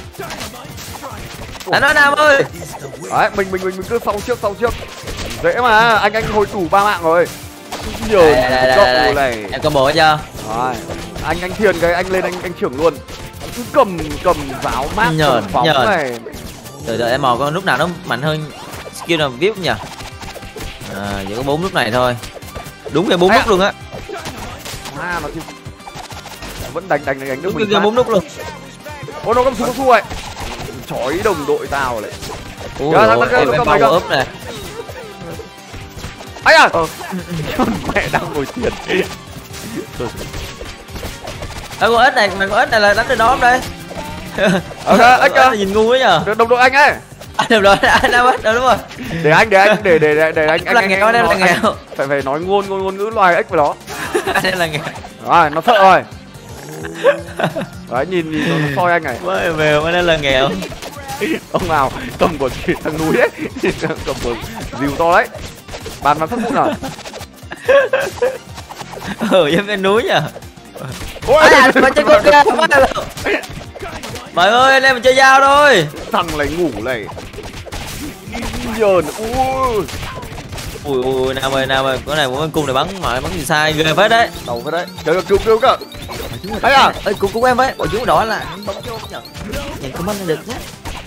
Anh nói Nam ơi. Đấy, mình cứ sau trước. Dễ mà, anh hồi đủ 3 mạng rồi. Nhờn Đây, cậu này. em combo hết chưa? Rồi, anh Thiền cái anh lên anh trưởng luôn. Cứ cầm giáo mát Nhờn, phóng nhờn. này. Từ từ em mò con lúc nào nó mạnh hơn skill nào vip nhỉ? Chỉ có 4 lúc này thôi. Đúng là 4 lúc luôn á. Nó chứ. Vẫn đánh được Đúng mình. là 4 lúc luôn. Ô nó cầm súng su vậy. Chói đồng đội tao lại. Ui Dạ, dồi, thằng em mày bao cơ. úp nè. Ấy à. Mẹ đang ngồi tiền. Con ếch này, con ếch này là đánh được nó không đây? Ếch cơ. Nhìn ngu quá nhờ. Đồng đội anh ấy. Được rồi, anh đã bắt, đúng rồi. Để anh anh Là nghèo, đây là nghèo. Phải nói ngôn ngữ loài ếch với nó. Đây là nghèo. Rồi, nó sợ rồi. Đấy, nhìn nó soi anh này. Mới mèo mới đây là nghèo. Ông nào cầm của thằng núi ấy, cầm của dìu to đấy. Bàn phát vụ nào. Em bên núi nhờ. Ôi, Mà chơi con kia, mày ơi, anh em mình chơi dao thôi. thằng này ngủ này. Nhờn, Ui, nào ơi, cái này muốn cung này bắn gì sai ghê phết đấy. đầu cái đấy. Trời ơi, cứu cơ. Ấy à, Ơi, cứu em với, chú đỏ là bóng cho nhờ. Nhìn comment được nhé.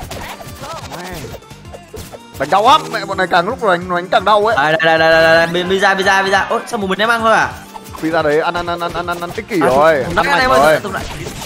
đánh đau lắm, mẹ bọn này càng lúc đánh càng đau ấy. Đây, pizza. Ôi, sao một mình em ăn thôi à? Pizza đấy ăn tích kỷ rồi. Nó Ăn em mạnh ơi, rồi. tụi này.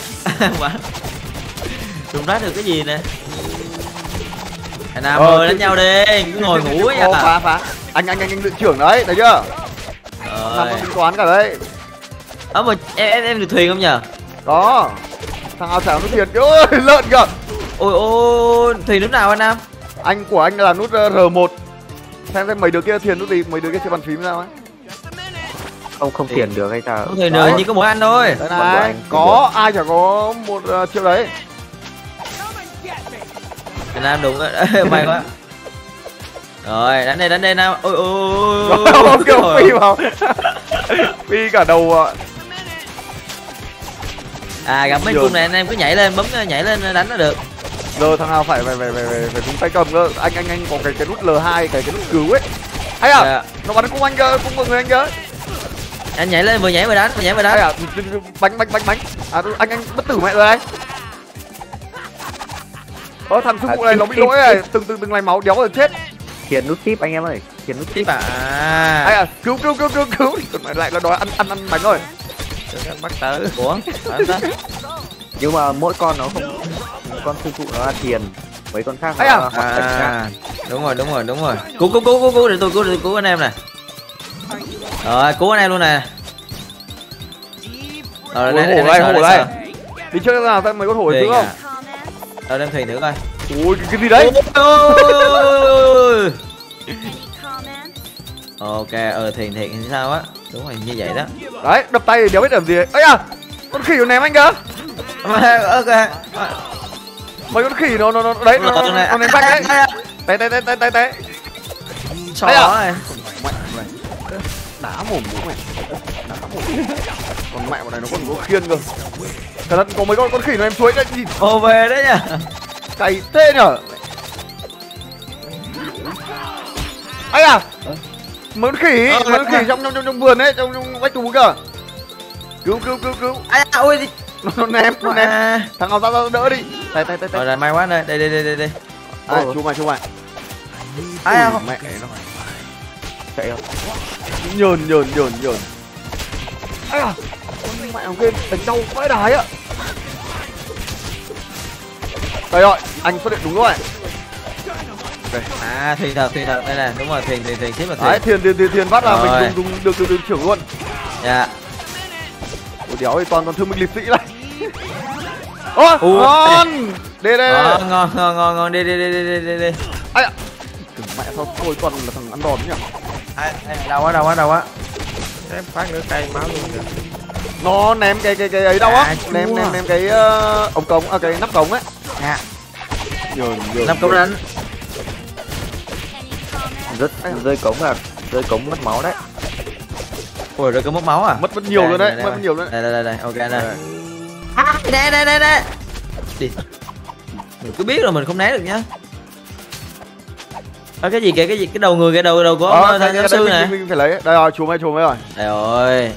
Tụi nó được cái gì nè? Anh Nam ơi, đánh nhau đi, cứ ngồi ngủ ấy à. Phá. Anh luyện trưởng đấy, thấy chưa? Làm con tính toán cả đấy. Mà em được thuyền không nhờ? Đó. Thằng áo xảo nó tiền. Ôi, lợn kìa. Ôi, thuyền lúc nào anh Nam? Anh của anh là nút R1. Xem mấy đứa kia thiền nút gì, mấy đứa kia chơi bàn phím sao ấy. Không tiền được hay sao? Không thuyền được, chỉ có mỗi anh thôi. Đây này, có ai chả có 1 triệu đấy. Anh Nam đúng rồi, may quá. Rồi, đánh đây Nam. Ôi. Không kêu phi vào. Phi cả đầu. Gặp mấy cung này anh em cứ nhảy lên, bấm nhảy lên đánh nó được. Giờ thằng nào phải dùng tay cầm cơ. Anh có cái nút L2, cái nút cứu ấy. Hay à, nó bắn cung anh cơ, cung người anh cơ. Anh nhảy lên vừa nhảy vừa đánh. Hay à, bánh. À, anh bất tử mẹ rồi anh. Thằng sư phụ này nó bị lỗi này, từng này máu đéo rồi chết. Thiền nút tiếp anh em ơi, thiền nút tiếp. Tiếp à? Hay à, cứu. Còn mày lại là đòi ăn bánh rồi. Bắt tới. Ủa? Nhưng mà mỗi con nó không, con sư phụ nó là thiền, mấy con khác Ấy nó à? là hoạt cảnh khác. Đúng rồi. Cứu để tôi cứu anh em nè. Rồi, cứu anh em luôn nè. Rồi Hổ đây. Đi chơi nào xem mấy con hổ chứ không? Rồi đem thuyền thử coi. Ui, cái gì đấy? Ôi. Ok, thuyền thì sao á? Đúng rồi, như vậy đó. Đấy, đập tay thì đéo biết làm gì ấy. Ấy à, con khỉ nó ném anh kìa. Ok. Mấy con khỉ nó đấy, nó ném banh đấy. Té. Xò rồi. Đá mồm bố mày. Còn mẹ bọn này nó còn có khiên cơ. Cẩn thận có mấy con khỉ nó em chuối đấy gì. Ô về đấy nha. Cày tê nhở. Ấy à, mấy con khỉ trong vườn ấy, trong vách tủ kìa. Cứu. Ôi Nó ném. Thằng nào ra đỡ đi. Tay. Rồi may quá đây. Đây. Chú mày. Ai không? Mẹ nó. Chạy không? Nhờn. Ai à, con mẹ ông kia đánh đau vãi đái ạ. Đây rồi, anh xuất hiện đúng rồi. Okay. Thuyền thật đây nè, đúng rồi, thuyền xếp là thuyền. Đấy, thuyền bắt là mình dùng được trưởng luôn. Dạ. Ủa đéo thì toàn thương binh liệt sĩ này. Ô, ngon. Đây. Ngon, đi. Ai ạ. Mẹ sao tôi toàn là thằng ăn đòn nhỉ? Đau quá. Em phát nữa cây máu luôn kìa. Nó ném cái ấy đâu á, ném cái ống cống, cái nắp cống ấy. Dạ. Nhờn. Nắp cống đánh. Rơi cống mất máu đấy. Ôi rồi có mất máu à? Mất nhiều luôn đấy, mất nhiều luôn đấy. Đây, ok nè. Đây. Đi. Mình cứ biết rồi mình không né được nhá. cái gì kìa, cái đầu người, cái đầu của ông giáo sư nè. Mình phải lấy. Đây rồi, chùm đây rồi. Đây rồi.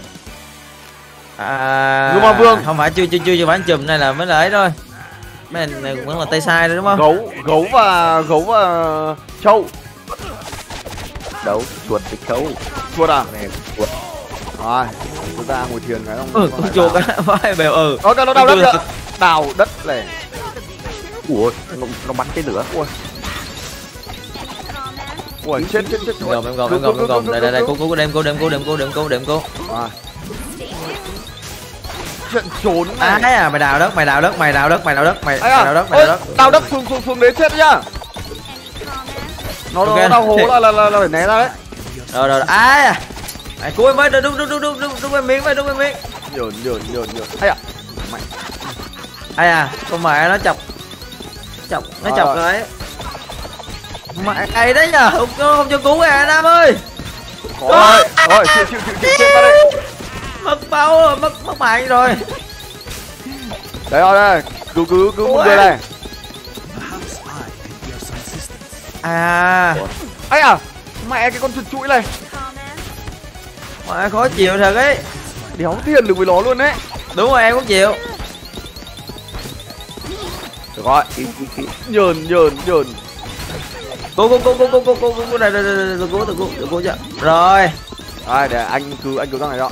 Nhưng mà Vương không phải chưa bán chùm này là mới lấy thôi. Mấy này vẫn là tay sai đấy đúng không? Gấu và trâu. Đấu chuột với trâu. Chuột à? Này chuột. Rồi, chúng ta ngồi thiền cái không? Chuột cái vai bèo nó đào đất kìa. Đào đất này. Ủa, nó bắn cái lửa. Ui, chết. Em gồm. Đây, cô đem cô. Trận trốn này. Mày đào đất. Đào đất xuống đấy chết nhá. Nó đào hố là phải né ra đấy. Rồi. Mày cứu em với, đúng em miếng. Nhờn. Con mẹ nó chọc đấy. Mẹ cày đấy nhờ, không cho cứu à Nam ơi. Rồi, chịu chết ra đây. Mất máu, mất mạng rồi. Đấy rồi đây, cứu một người này. Mẹ cái con chuột chuỗi này. Mẹ khó chịu thật ấy. Đéo tiền được với nó luôn đấy. Đúng rồi, em cũng chịu. Được rồi, nhờn. Cô đây, cô chưa. Rồi. Đây để anh cứu thằng này đó.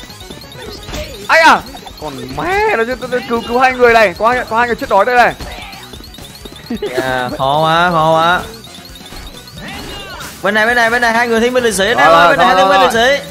Còn mẹ nó cứu hai người này, có hai người chết đói đây này. Khó quá. Bên này hai người thiên binh liệt sĩ đây, bên này hai thiên binh liệt sĩ.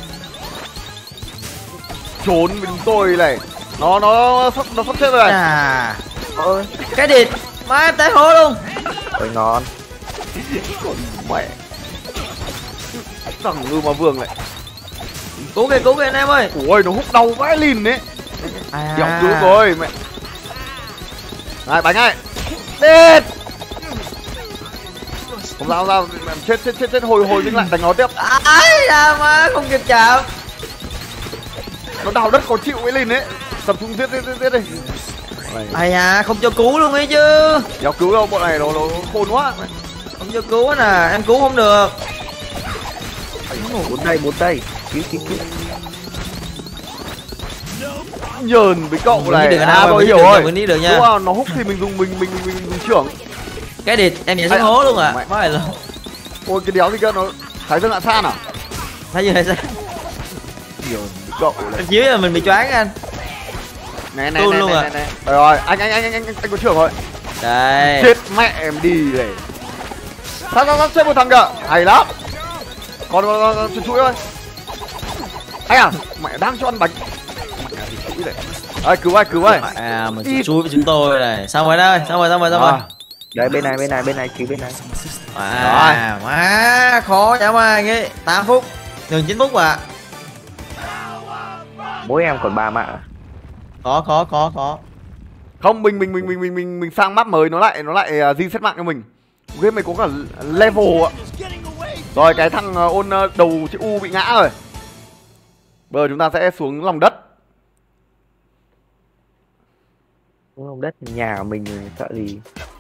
Trốn mình tôi này. Nó sắp chết rồi này. Ôi, cái địt má em té hố luôn. Ôi ngon. Còn mẹ. Thằng ngư mà Vương này. Cứu kìa anh em ơi. Ui, nó hút đầu vãi lìn đấy. Giọng cứu rồi mẹ. Này bánh ơi. Chết. Không sao chết hồi dính lại đánh nó tiếp. Ra má không kịp chạm. Nó đào đất khó chịu với lìn đấy. Tập trung giết đi. Không cho cứu luôn ấy chứ. Đéo cứu đâu, bọn này nó khôn quá. Không cho cứu nè, em cứu không được. Bốn tay. Cứu. Nhờn với cậu này. Tôi hiểu rồi. Đúng không? Nó hút thì mình dùng trưởng. Cái địt em nhảy xuống hố luôn à. Má luôn. Ôi cái đéo gì cơ, nó Thái Dương Hạ San à? Thái Dương Hạ San. Nhờn với cậu này. Dưới là mình bị choáng anh. Này. Rồi, anh có trưởng rồi. Đây. Chết mẹ em đi này. Sao xếp một thằng kìa. Hay lắm. Còn chuỗi thôi. Mẹ đang cho ăn bánh. Cứu ơi. Mình chui với chúng tôi này. Xong rồi đây, xong rồi. Đấy bên này cứu bên này. Má khó dã man nghe. 8 phút, gần 9 phút à. Mỗi em còn 3 mạng. Khó. Không, mình sang map mới nó lại reset mạng cho mình. Game này có cả level ạ. Rồi cái thằng ôn đầu chữ U bị ngã rồi. Bây giờ chúng ta sẽ xuống lòng đất. Lòng đất nhà của mình sợ gì.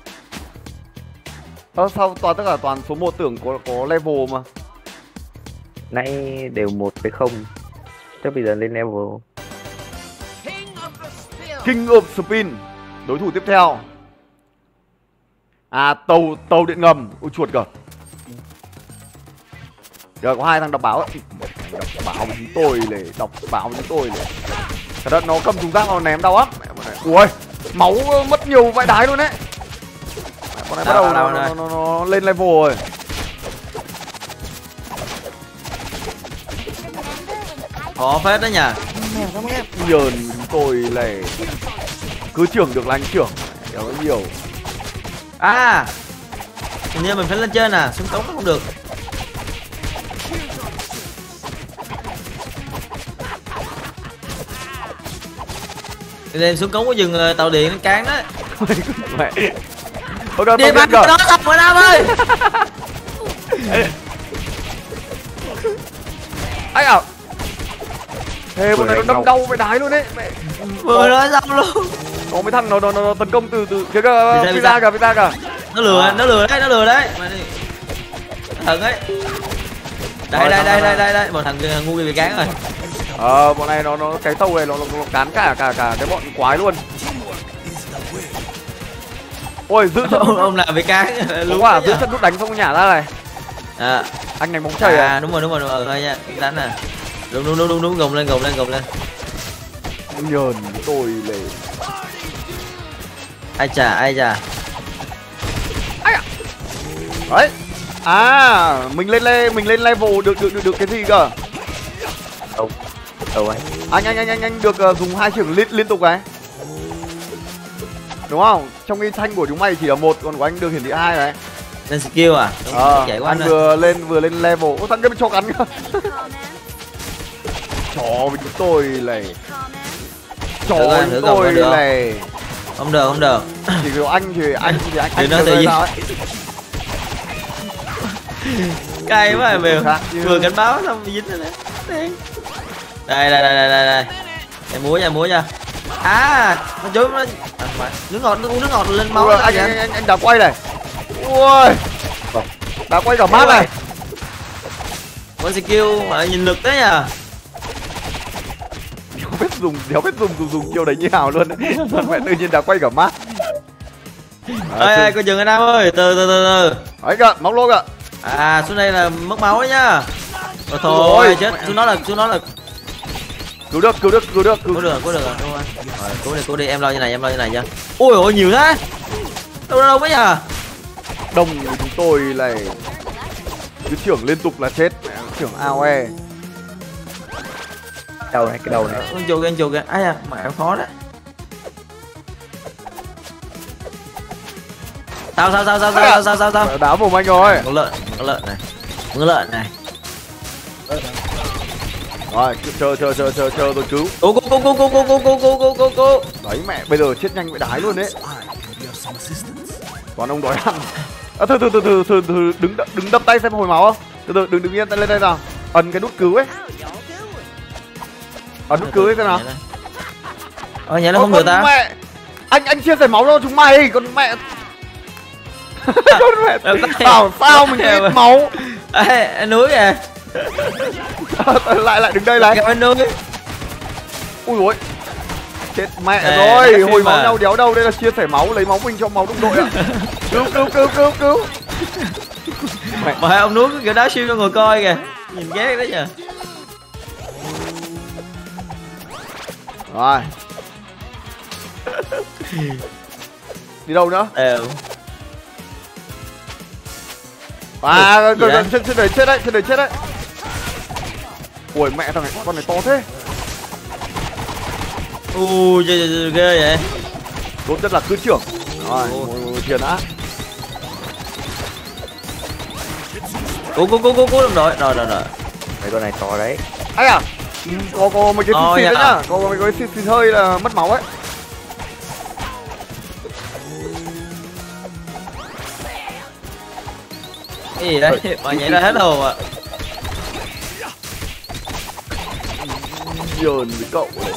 Sao tất cả toàn số 1 tưởng có level mà. Nãy đều 1 với 0. Chắc bây giờ lên level. King of Spin. Đối thủ tiếp theo. Tàu điện ngầm. Ui chuột kìa. Giờ có 2 thằng đọc báo ấy. Đọc báo với chúng tôi này. Thật đất nó cầm thùng rác nó ném đau lắm. Ui, máu mất nhiều vãi đái luôn đấy. Con này bắt đầu nó lên level rồi. Khó phết đấy nhỉ. Nhờn chúng tôi này. Cứ trưởng được là anh trưởng. Đéo có nhiều. Hình như mình phải lên trên à, súng cống không được. Lên xuống cống có dừng tàu điện cán đó. Mẹ. Đi bắn đó xong rồi Nam ơi. Thế bọn này nó đâm đau với đái luôn đấy. Vừa nói xong luôn. Có mấy thằng nó tấn công từ kia kìa, Vita kìa. Nó lừa đấy. Thần ấy. Đây một thằng ngu bị cán rồi. Bọn này nó cái tàu này nó cán cả cái bọn quái luôn. Ôi giữ chân Ông làm bị cán. đúng à, giữ chân nút đánh xong nhả ra này. À, Anh đánh bóng chảy à? đúng rồi thôi nha, đánh nè. Đúng gồng lên. Nhờn tôi lề. Ai chà. Đấy. À, mình lên level được cái gì cơ? Đâu anh. Anh được dùng 2 trường liên tục này. Đúng không? Trong khi thanh của chúng mày chỉ là 1, còn của anh được hiển thị 2 này. Lên skill à? Chạy qua anh vừa lên level. Ôi thằng kia bị cho cắn cơ. Chó với chúng tôi này. Chó với chúng tôi này. Không được. Chỉ kiểu anh nó tự nhiên. Cay quá mèo. Vừa cảnh báo xong dính rồi đấy. Đây. Em múa nha. À, nó chối nó uống nước ngọt lên máu. Anh đã quay này. Ui. Đã quay cả mát này. One skill mà nhìn lực đấy nhờ. Đéo biết dùng chiêu đấy như nào luôn. Mẹ tự nhiên đã quay cả mát. Ê, coi chừng anh Nam ơi, từ. Đấy kìa, máu lô kìa. À, xuống đây là mất máu đấy nhá. Thôi chết, xuống nó là cứu được. Cứu được rồi. Cứu đi, em lo như này nha. Ui ôi nhiều thế. Đâu mấy nhờ. Đồng của chúng tôi này. Cứ trưởng liên tục là chết. Trưởng AOE. Đầu này, cái đầu này. Anh chùa kìa. Ai à, mẹ khó đấy. Sao? Đá mồm anh rồi. Con lợn này. Rồi, chờ tôi cứu. Cố. Đấy mẹ, bây giờ chết nhanh bị đái luôn đấy. Còn ông đói ăn. À, từ đừng đập tay xem hồi máu không? Từ đừng yên tay lên đây nào. Ấn cái nút cứu ấy. Ấn nút cứu ấy xem nào. Nhớ nó không được ta. Mẹ. Anh chia sẻ máu cho chúng mày, con mẹ. Con mẹ. Bảo sao mình ít máu. Ê, núi kìa. lại đứng đây này. Kìa núi. Ui dồi. Chết mẹ rồi, hồi máu nhau đéo đâu, đây là chia sẻ máu, lấy máu mình cho máu đồng đội ạ. Cứu. Mà hai ông núi cứ kiểu đá siêu cho người coi kìa. Nhìn ghét đấy nhờ. Rồi. Đi đâu nữa? À, trên đời chết đấy. Ui mẹ thằng này, con này to thế. Ui ghê vậy. Tốt nhất là cứ trưởng. Rồi, thiền đã. Cố đồng đội. Rồi. Mấy con này to đấy. Ai à? Có mấy cái xịt đấy nhá. Có mấy cái xịt hơi là mất máu ấy. Cái gì đấy? Mà nhảy ra hết đồ ạ. Nhờn với cậu này.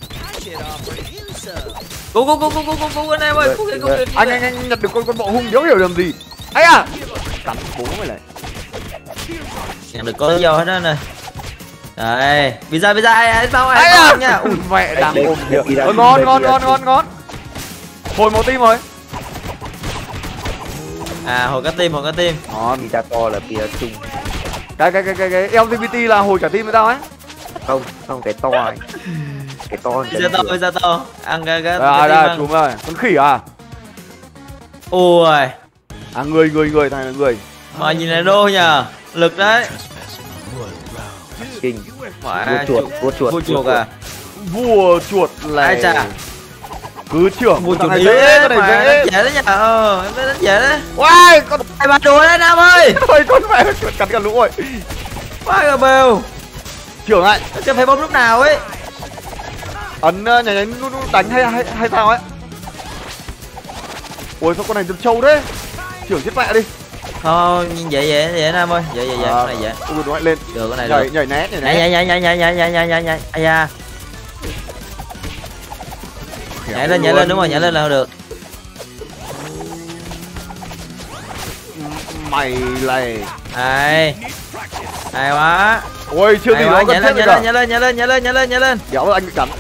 Cố anh em ơi. Anh nhặt được con bọ hung đéo hiểu làm gì. Ai à? Cắn bố mày này. Nhặt được có do hết đó nè. Đây, bây giờ ai sao ai à? Nha. Ui mẹ đang ôm được. Ngon. Hồi máu tim rồi. À, hồi cá tim. Ngon, pizza to là pizza chung. Cái LGBT là hồi cả tim với tao ấy. Không cái to này. Cái to. Pizza to. Ăn cái Đây, chúng rồi. Con khỉ à? Ui. À người thằng là người. Mà nhìn này đô nhờ. Lực đấy. Kinh. Vua chuột à? Vua chuột là. Ai chà. Cứ trưởng. Vua chuột này dễ, cái này dễ. Dễ đấy nhờ. Em thấy đánh dễ đấy. Uầy, con ai bà đùa đấy Nam ơi. Thôi con mẹ chuột cắn cả lũ rồi. Quá gà bèo. Trưởng lại. Chưa phải bom lúc nào ấy. Ấn nhảy nút đánh hay sao ấy. Ôi sao con này được trâu đấy. Trưởng chết mẹ đi. Thôi dễ Nam ơi. Dễ con này dễ. Ui nó lại lên. Được cái này nhảy né. Nhảy. Ai da. Nhảy lên đúng rồi, nhảy lên là được. Mày này Hay quá. Ôi chưa gì nó gần chết rồi cả. Nhảy lên. Kéo anh bị cắn.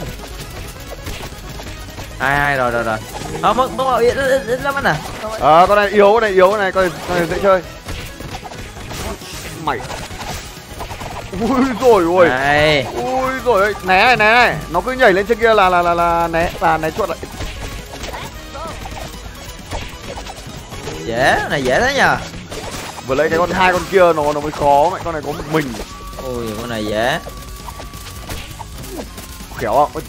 Hay rồi. Mất bảo ít lắm anh à. Con này yếu này, con này dễ chơi. Mày. Ui rồi ôi. Ui rồi, né này. Nó cứ nhảy lên trên kia là né chuột lại. Dễ thế nhờ. Vừa lấy cái con hai con kia nó mới khó, mẹ con này có một mình. Ui con này dễ. Khéo không?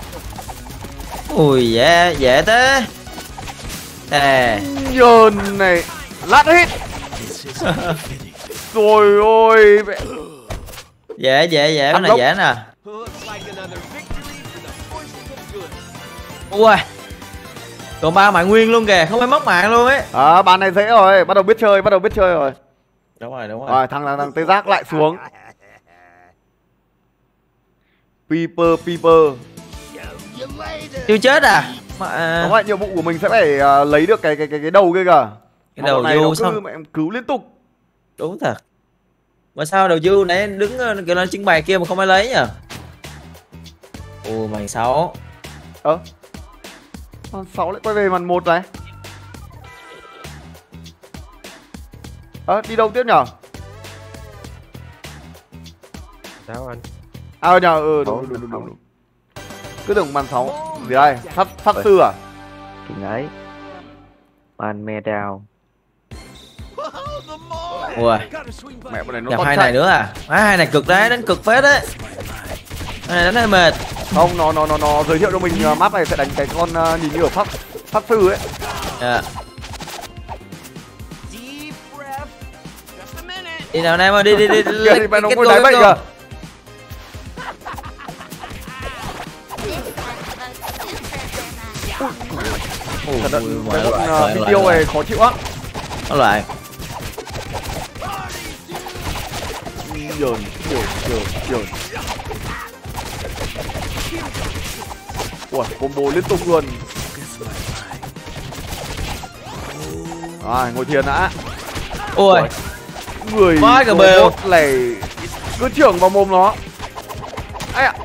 Ui dễ thế. Nè. Nhờn này, lát hết. Rồi ôi mẹ. Dễ con này dễ nè. Ui. Còn 3 mạng nguyên luôn kìa, không phải mất mạng luôn ấy. Bàn này dễ rồi, bắt đầu biết chơi rồi. Đúng rồi. Rồi thằng tê giác lại xuống. Peeper. Chưa chết à? Đúng rồi, nhiệm vụ của mình sẽ phải lấy được cái đầu kia kìa. Cái đầu du xong mẹ em cứu liên tục. Đúng thật. Mà sao đầu du nãy đứng kiểu là trưng bày kia mà không ai lấy nhỉ? Ồ màn 6. Màn 6 lại quay về màn 1 này. Đi đâu tiếp nhở? Sao anh? Đúng. Cứ tưởng màn 6 gì đây? Pháp sư à? Kinh ấy. Màn me đào. Ui. Mẹ bọn này nó Gặp còn hai chạy. này nữa à? Hai này cực đấy, đánh cực phết đấy. Hai này đánh hơi mệt. Không, nó giới thiệu cho mình map này sẽ đánh cái con nhìn như ở pháp sư ấy. Dạ. Đi nào em ơi, đi Kìa thì mẹ nó ngồi đáy vậy kìa. Thật đấy, cái con video này khó chịu á. Có loại. Nhờn. Ui, combo liên tục luôn. Ngồi thiền đã. Ui. Người Vãi cả bèo này cứ trưởng vào mồm nó. Ai ạ.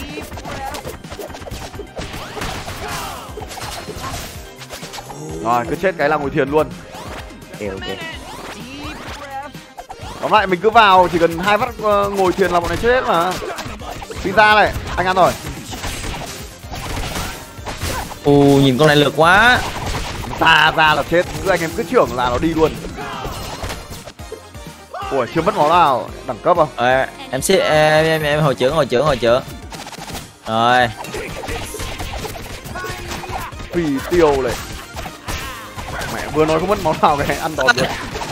Rồi cứ chết cái là ngồi thiền luôn. Ok. Tóm lại mình cứ vào chỉ cần 2 phát ngồi thiền là bọn này chết hết mà. Phi ra này, anh ăn rồi. Nhìn con này lực quá. Ta ra là chết, cứ anh em cứ trưởng là nó đi luôn. Ủa chưa mất máu nào, đẳng cấp không? Em sẽ em hồi trưởng. Rồi. Phi tiêu này. Mẹ vừa nói không mất máu nào cái ăn đòn được.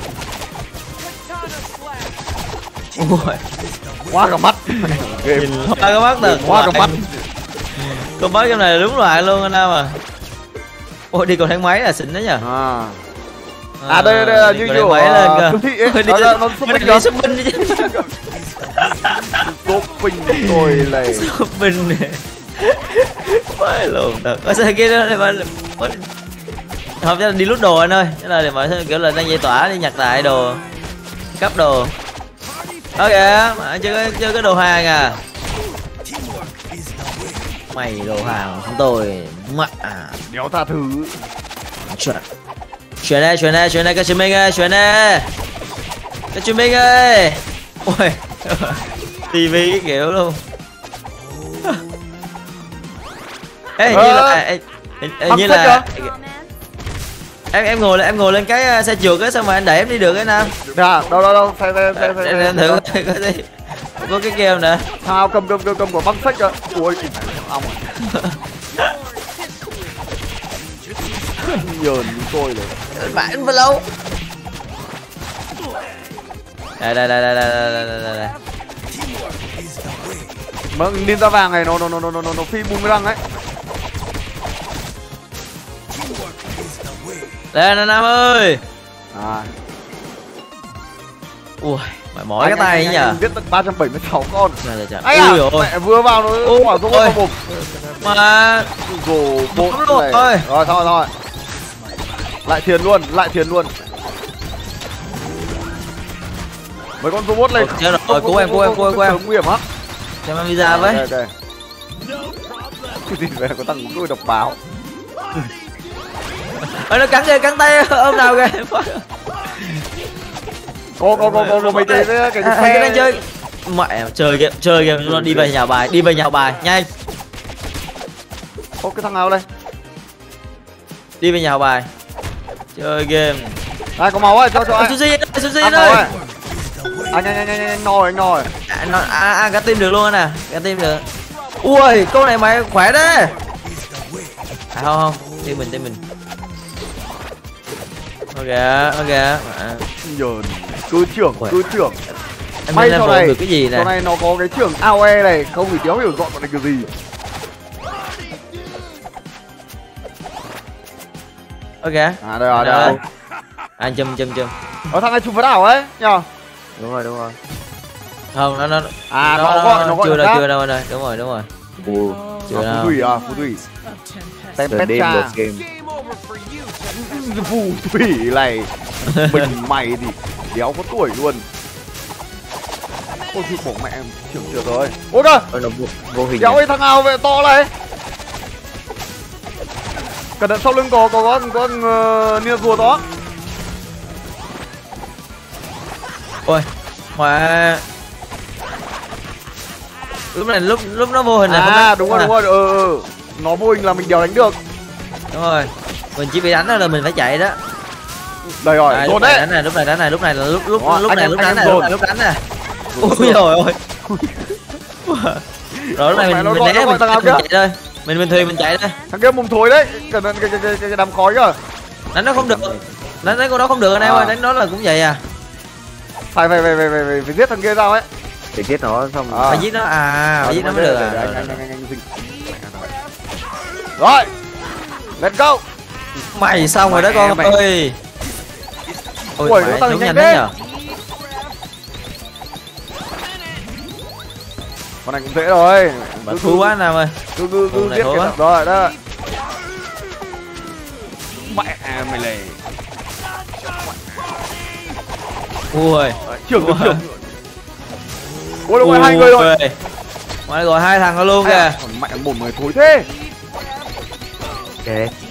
Ui. Quá cả mắt. Nhìn hoa cái mắt được. Quá cả mắt. Con bắt trong này là đúng loại luôn anh em à. Ôi đi còn tháng mấy là xịn đấy nhờ. Đây là như kiểu siêu thị ấy. Nó shopping đi chứ. Shopping rồi này. Shopping này. Phải luôn thật. Ở sao kia đó mà không chắc là đi lút đồ anh ơi. Chắc là để mọi kiểu là đang giải tỏa đi nhặt lại đồ. Cấp đồ. Ok, mà chưa có đồ hàng à. Mày đồ hàng của tôi mẹ đéo tha thứ. Chuyển đây các chị Minh ơi, chuyển đây các chị Minh ơi. Ôi tivi cái kiểu luôn. Ê như là em ngồi lên cái xe trượt á, sao mà anh đẩy em đi được cái nào? Dạ, đâu xe em thử coi đi. Có cái kêu nè. Thao cầm của băng sách ạ. Ui ong. Nhờn như tôi này. Bạn vừa lâu. Đây. Vâng, ninja vàng này nó phi boomerang ấy. Đây nè Nam ơi. Ui, mày mỏi cái tay ấy nhờ. Giết tận 376 con. Ui ôi. Mẹ vừa vào nó quả xuống vào mồm. Mà rồ bộ này. Rồi thôi. Lại thiền luôn. Mấy con robot này chết rồi, cứu em. nguy hiểm lắm. Cho em visa với. Đây. Cái gì vậy, có thằng tôi độc báo. Nó cắn tay ôm nào kìa. Có mấy cái đang chơi. Mẹ chơi kìa, nó đi về nhà bài, nhanh. Ô cái thằng nào đây? Đi về nhà bài. Chơi game. Đây có máu ơi, cho anh. Suzy ơi. Anh no rồi. Gắn tim được luôn nè, gắn tim được. Ui, con này mày khỏe đấy. À không, tim mình. Ok. Giờ cứ trưởng. Em may sau này được cái gì này? Sau này nó có cái trưởng AOE này, không thì đéo hiểu dọn bọn này kiểu gì. Ok. Đây rồi. Anh chum. Ở thằng này chụp phá đảo ấy nhờ. Đúng rồi. Không, nó nó gọi chưa đâu đây. Đúng rồi. Chưa đâu. Phù thủy. Tempesta. Phù thủy này. Mình mày thì đéo có tuổi luôn. Ôi bổ mẹ em trưởng rồi. Ôi cơ. Nó vô hình. Đéo ơi thằng nào vậy to này. Cẩn thận sau lưng có con nia rùa đó. Ôi, mà lúc nó vô hình là đúng rồi. Nó vô hình là mình đéo đánh được. Đúng rồi. Mình chỉ bị đánh là mình phải chạy đó. Đây rồi, dồn đấy. Lúc này đánh nè. Ui trời ơi. Rồi lúc này mình né mình chạy thôi. Mình thuyền mình chạy đây. Thằng kia mồm thối đấy, cẩn thận cái đám khói kìa. Đánh nó không được. Đánh con đó không được anh em ơi, đánh nó là cũng vậy à. Phải giết thằng kia sao ấy. Để giết nó xong. Phải giết nó phải giết nó mới được à. Rồi. Let's go. Mày xong rồi đó con ơi. Ôi nó tăng nhanh thế nhở. Con này cũng dễ rồi. Bạn thua quá anh em ơi. Cứ giết cái rồi đó. Mẹ mày này. Ui. Trưởng. Ôi rồi hai người rồi. Ngoài gọi hai thằng luôn kìa. Mẹ mồm người thối thế. Ok.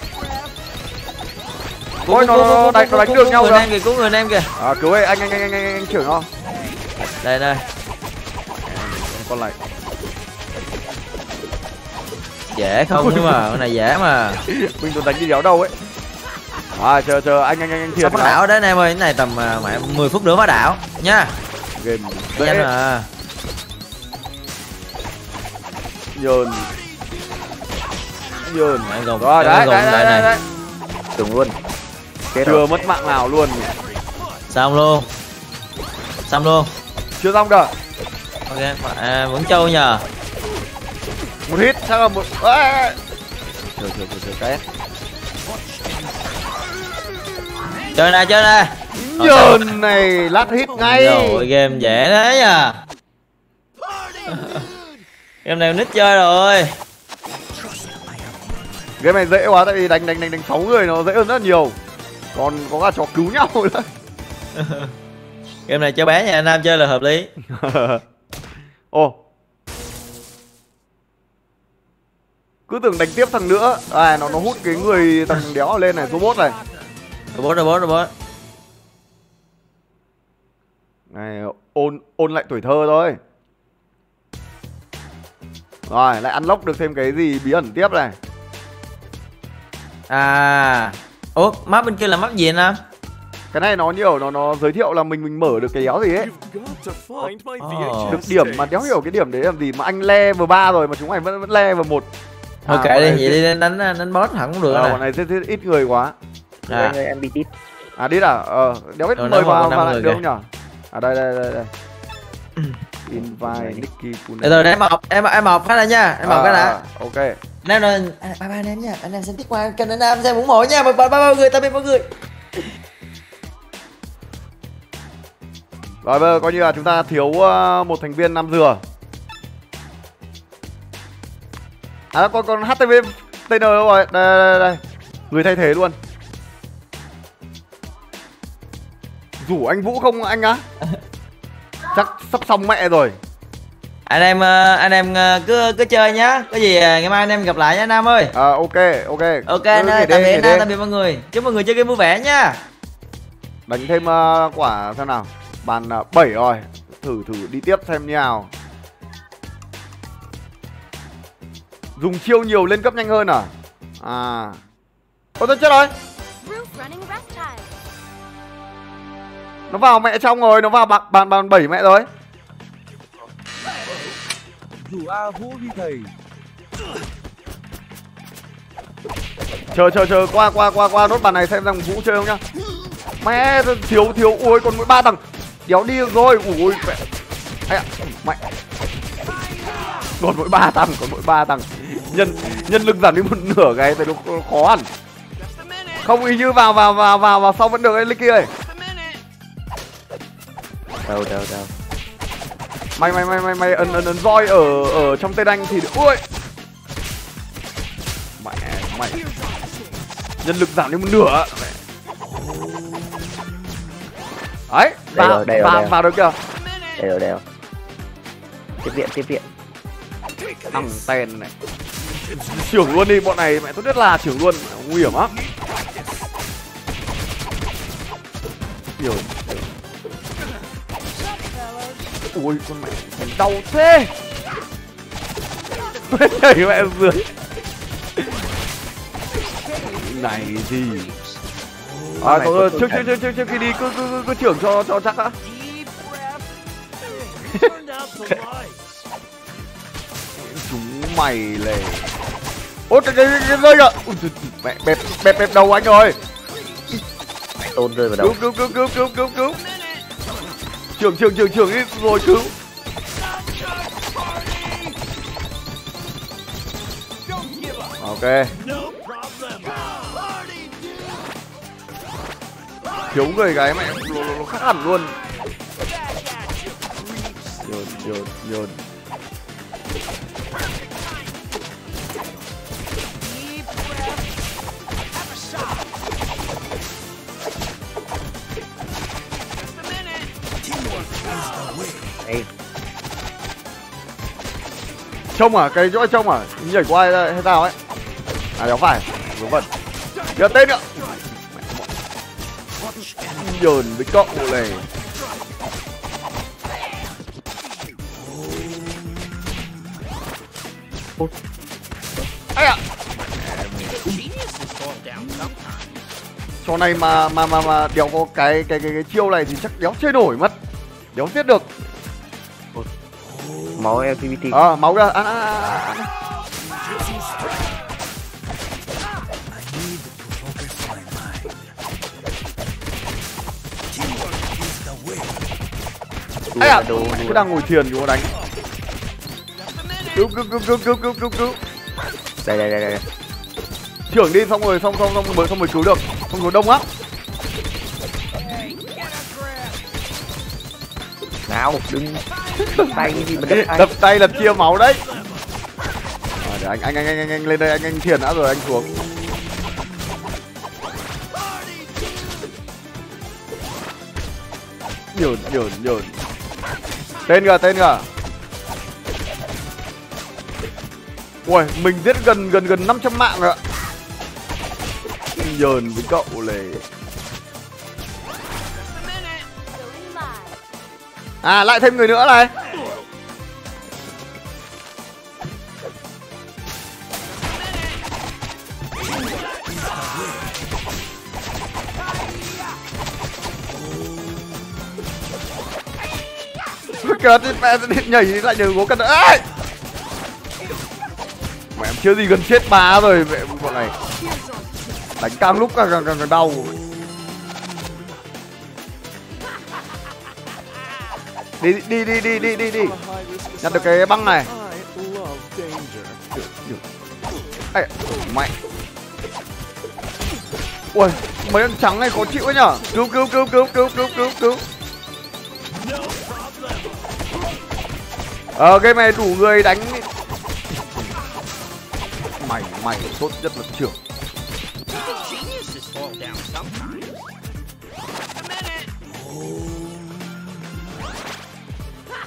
Ôi nó đánh được nhau rồi. Cứu người em kìa. Cứu ơi anh trưởng nó. Đây. Con này. Dễ không nhưng mà con này dễ mà. Mình còn đánh đi đéo đâu ấy. Chờ anh thiệt. Phá đảo đấy anh em ơi, cái này tầm 10 phút nữa phá đảo nha. Game nhanh mà. Nhờn. Rồi đấy. Đúng luôn. Chưa mất mạng nào luôn. Xong luôn. Chưa xong cơ. Ok, vẫn trâu nhờ. Một hit chắc là một. Chờ cái. Chơi nè. Nhờn này lát hit ngay. Rồi game dễ thế nhờ. Game này nít chơi rồi. Game này dễ quá tại vì đánh 6 người nó dễ hơn rất nhiều. Còn có cả trò cứu nhau nữa. Game này cho bé nhà anh Nam chơi là hợp lý. Ồ. Cứ tưởng đánh tiếp thằng nữa. Nó hút cái người thằng đéo lên này, robot này. Robot. Này ôn lại tuổi thơ thôi. Rồi, lại unlock được thêm cái gì bí ẩn tiếp này. Ủa, map bên kia là map gì anh Nam? Cái này nó nhiều, nó giới thiệu là mình mở được cái đéo gì ấy. Được điểm mà đéo hiểu cái điểm đấy làm gì mà anh level 3 rồi mà chúng mày vẫn level 1. Thôi kệ đi, vậy đi đánh boss hẳn cũng được nè. Bọn này ít người quá. Em bị tít. Đít đéo biết mời vào lại được không nhở? Đây. Invite Nicky Pune. Rồi em mọc phát ra nha, em mọc cái đã. Ok. Nam rồi, ba anh em nha, anh em xem tiếp qua kênh anh Nam xem ủng hộ nha, ba người, tạm biệt mọi người. Rồi bây giờ coi như là chúng ta thiếu một thành viên năm dừa. Còn HTV TN đâu rồi? Đây. Người thay thế luôn. Rủ anh Vũ không anh á? chắc sắp xong mẹ rồi. Anh em cứ chơi nhá. Có gì ngày mai anh em gặp lại nhá Nam ơi. Ok. Ok anh ơi, tạm biệt mọi người. Chúc mọi người chơi game vui vẻ nhá. Đánh thêm quả xem nào. Bàn 7 rồi. Thử đi tiếp xem như nào. Dùng chiêu nhiều lên cấp nhanh hơn à? Ôi tôi chết rồi. Nó vào mẹ trong rồi, nó vào bàn 7 mẹ rồi. Rủ A Vũ đi thầy. Chờ qua nốt bàn này xem rằng Vũ chơi không nhá. Mẹ thiếu ui còn mỗi 3 tầng. Đéo đi được rồi. Ui mẹ. Mẹ. Còn mỗi 3 tầng. Nhân lực giảm đi một nửa cái thì nó khó hẳn. Không ý như vào sau vẫn được ấy Linh kia ơi. Đâu. Mày ấn roi ở trong tên anh thì ui. Mày. Nhân lực giảm đi một nửa. Đấy, vào được chưa? Đều. Tiếp viện. Thằng tên này. Trưởng luôn đi, bọn này mẹ tốt nhất là trưởng luôn, nguy hiểm á. Hiểu. Ui con mẹ đau thế. Nhảy mẹ dưới. Này gì? Trước khi đi cứ trưởng cho chắc á. Chúng mày lề. Ôi cái rơi kìa. Mẹ bẹp đầu anh rồi. Tôn rơi vào đầu. Cứu. Trưởng đi rồi cứu. Ok. Thiếu người cái mẹ nó khác hẳn luôn. Dồn. Đây. Trông à, cái chỗ trông à, nhảy qua hay sao ấy. Đéo phải, đúng vậy. Kìa tên nữa. Nhờn với cậu này. Ây à. Trò này mà đéo có cái chiêu này thì chắc đéo chơi nổi mất. Đéo giết được. Máu LGBT. Máu ra. Ây à, cứ đang ngồi thiền chú đánh. Cứu. Đây. Trưởng đi xong rồi cứu được. Không có đông á. Nào, đừng đập tay gì mà đập tay là chia máu đấy. Để anh lên đây, anh thiền đã rồi anh xuống. Nhổn. Tên kìa. Ui, mình giết gần 500 mạng rồi ạ. Nhờn với cậu này. Lại thêm người nữa này. Kìa, mẹ nhảy lại nhờ gố cân nữa. Mẹ em chưa gì gần chết bà rồi mẹ bọn này. Đánh càng lúc càng đau. Đi. Nhặt được cái băng này. Ê, mẹ. Ui, mấy con trắng này khó chịu ấy nhở. Cứu. Game này đủ người đánh. Mày tốt nhất là trưởng.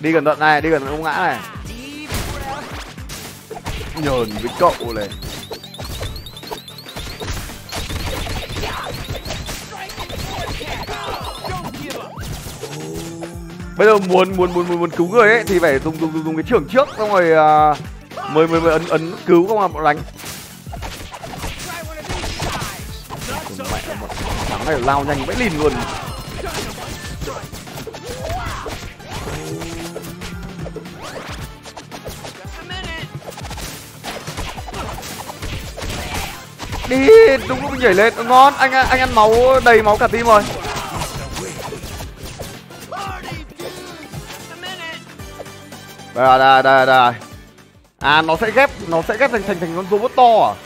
Đi cẩn thận này, đi cẩn thận không ngã này. Nhờn với cậu này. Bây giờ muốn cứu người ấy thì phải dùng cái trưởng trước, xong rồi mới ấn cứu không là bọn đánh. Mẹ, thằng này lao nhanh vãi lìn luôn. Đi, đúng lúc mình nhảy lên, ngon, anh ăn máu, đầy máu cả team rồi. Đây. À, nó sẽ ghép thành con robot to à?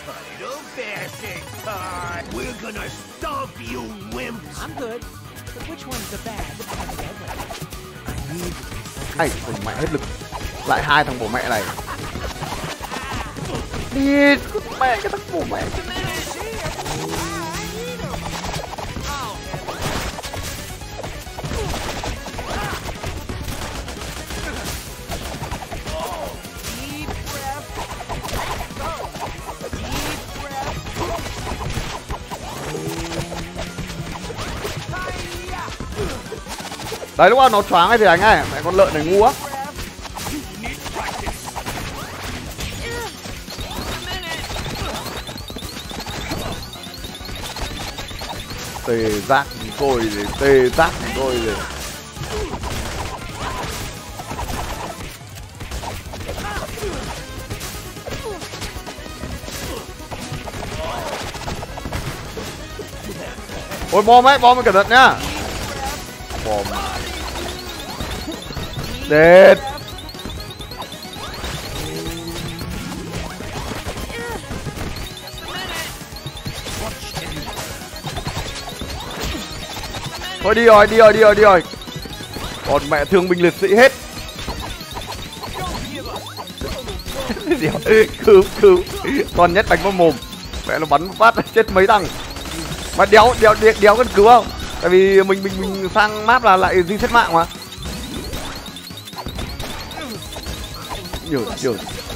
Ai, còn mẹ hết lực. Lại hai thằng bổ mẹ này. Đi, mẹ cái thằng bổ mẹ. Đấy, lúc nào nó choáng ấy thì đánh này, mẹ con lợn này ngu á. Tê giác tôi rồi, tê giác tôi rồi. Ôi bom ấy cẩn thận nhá. Bom. Đệt. Thôi đi rồi. Còn mẹ thương binh liệt sĩ hết. Cứu. Con nhất đánh vào mồm. Mẹ nó bắn phát chết mấy thằng. Mà đéo cần cứu không? Tại vì mình sang map là lại reset mạng mà. Nhờ.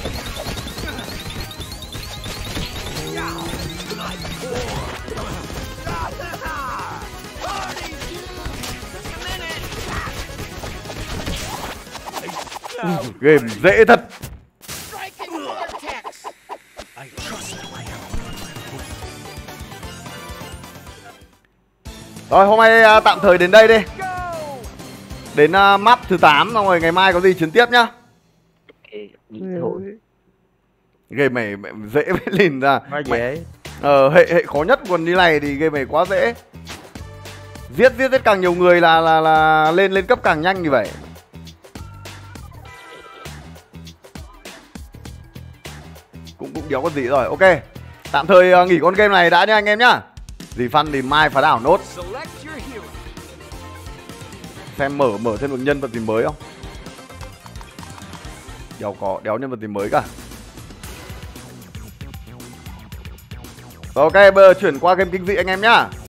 Game dễ thật. Rồi hôm nay tạm thời đến đây đi. Đến map thứ 8 xong rồi ngày mai có gì chiến tiếp nhá. Game này mẹ dễ mới lìn ra. Hệ khó nhất còn như này thì game này quá dễ. Giết càng nhiều người là lên cấp càng nhanh như vậy. Cũng đéo có gì rồi. Ok. Tạm thời nghỉ con game này đã nha anh em nhá. Gì fun thì mai phá đảo nốt. Xem mở thêm một nhân vật gì mới không? Đéo nhân vật gì mới cả. Ok, bây giờ chuyển qua game kinh dị anh em nhá.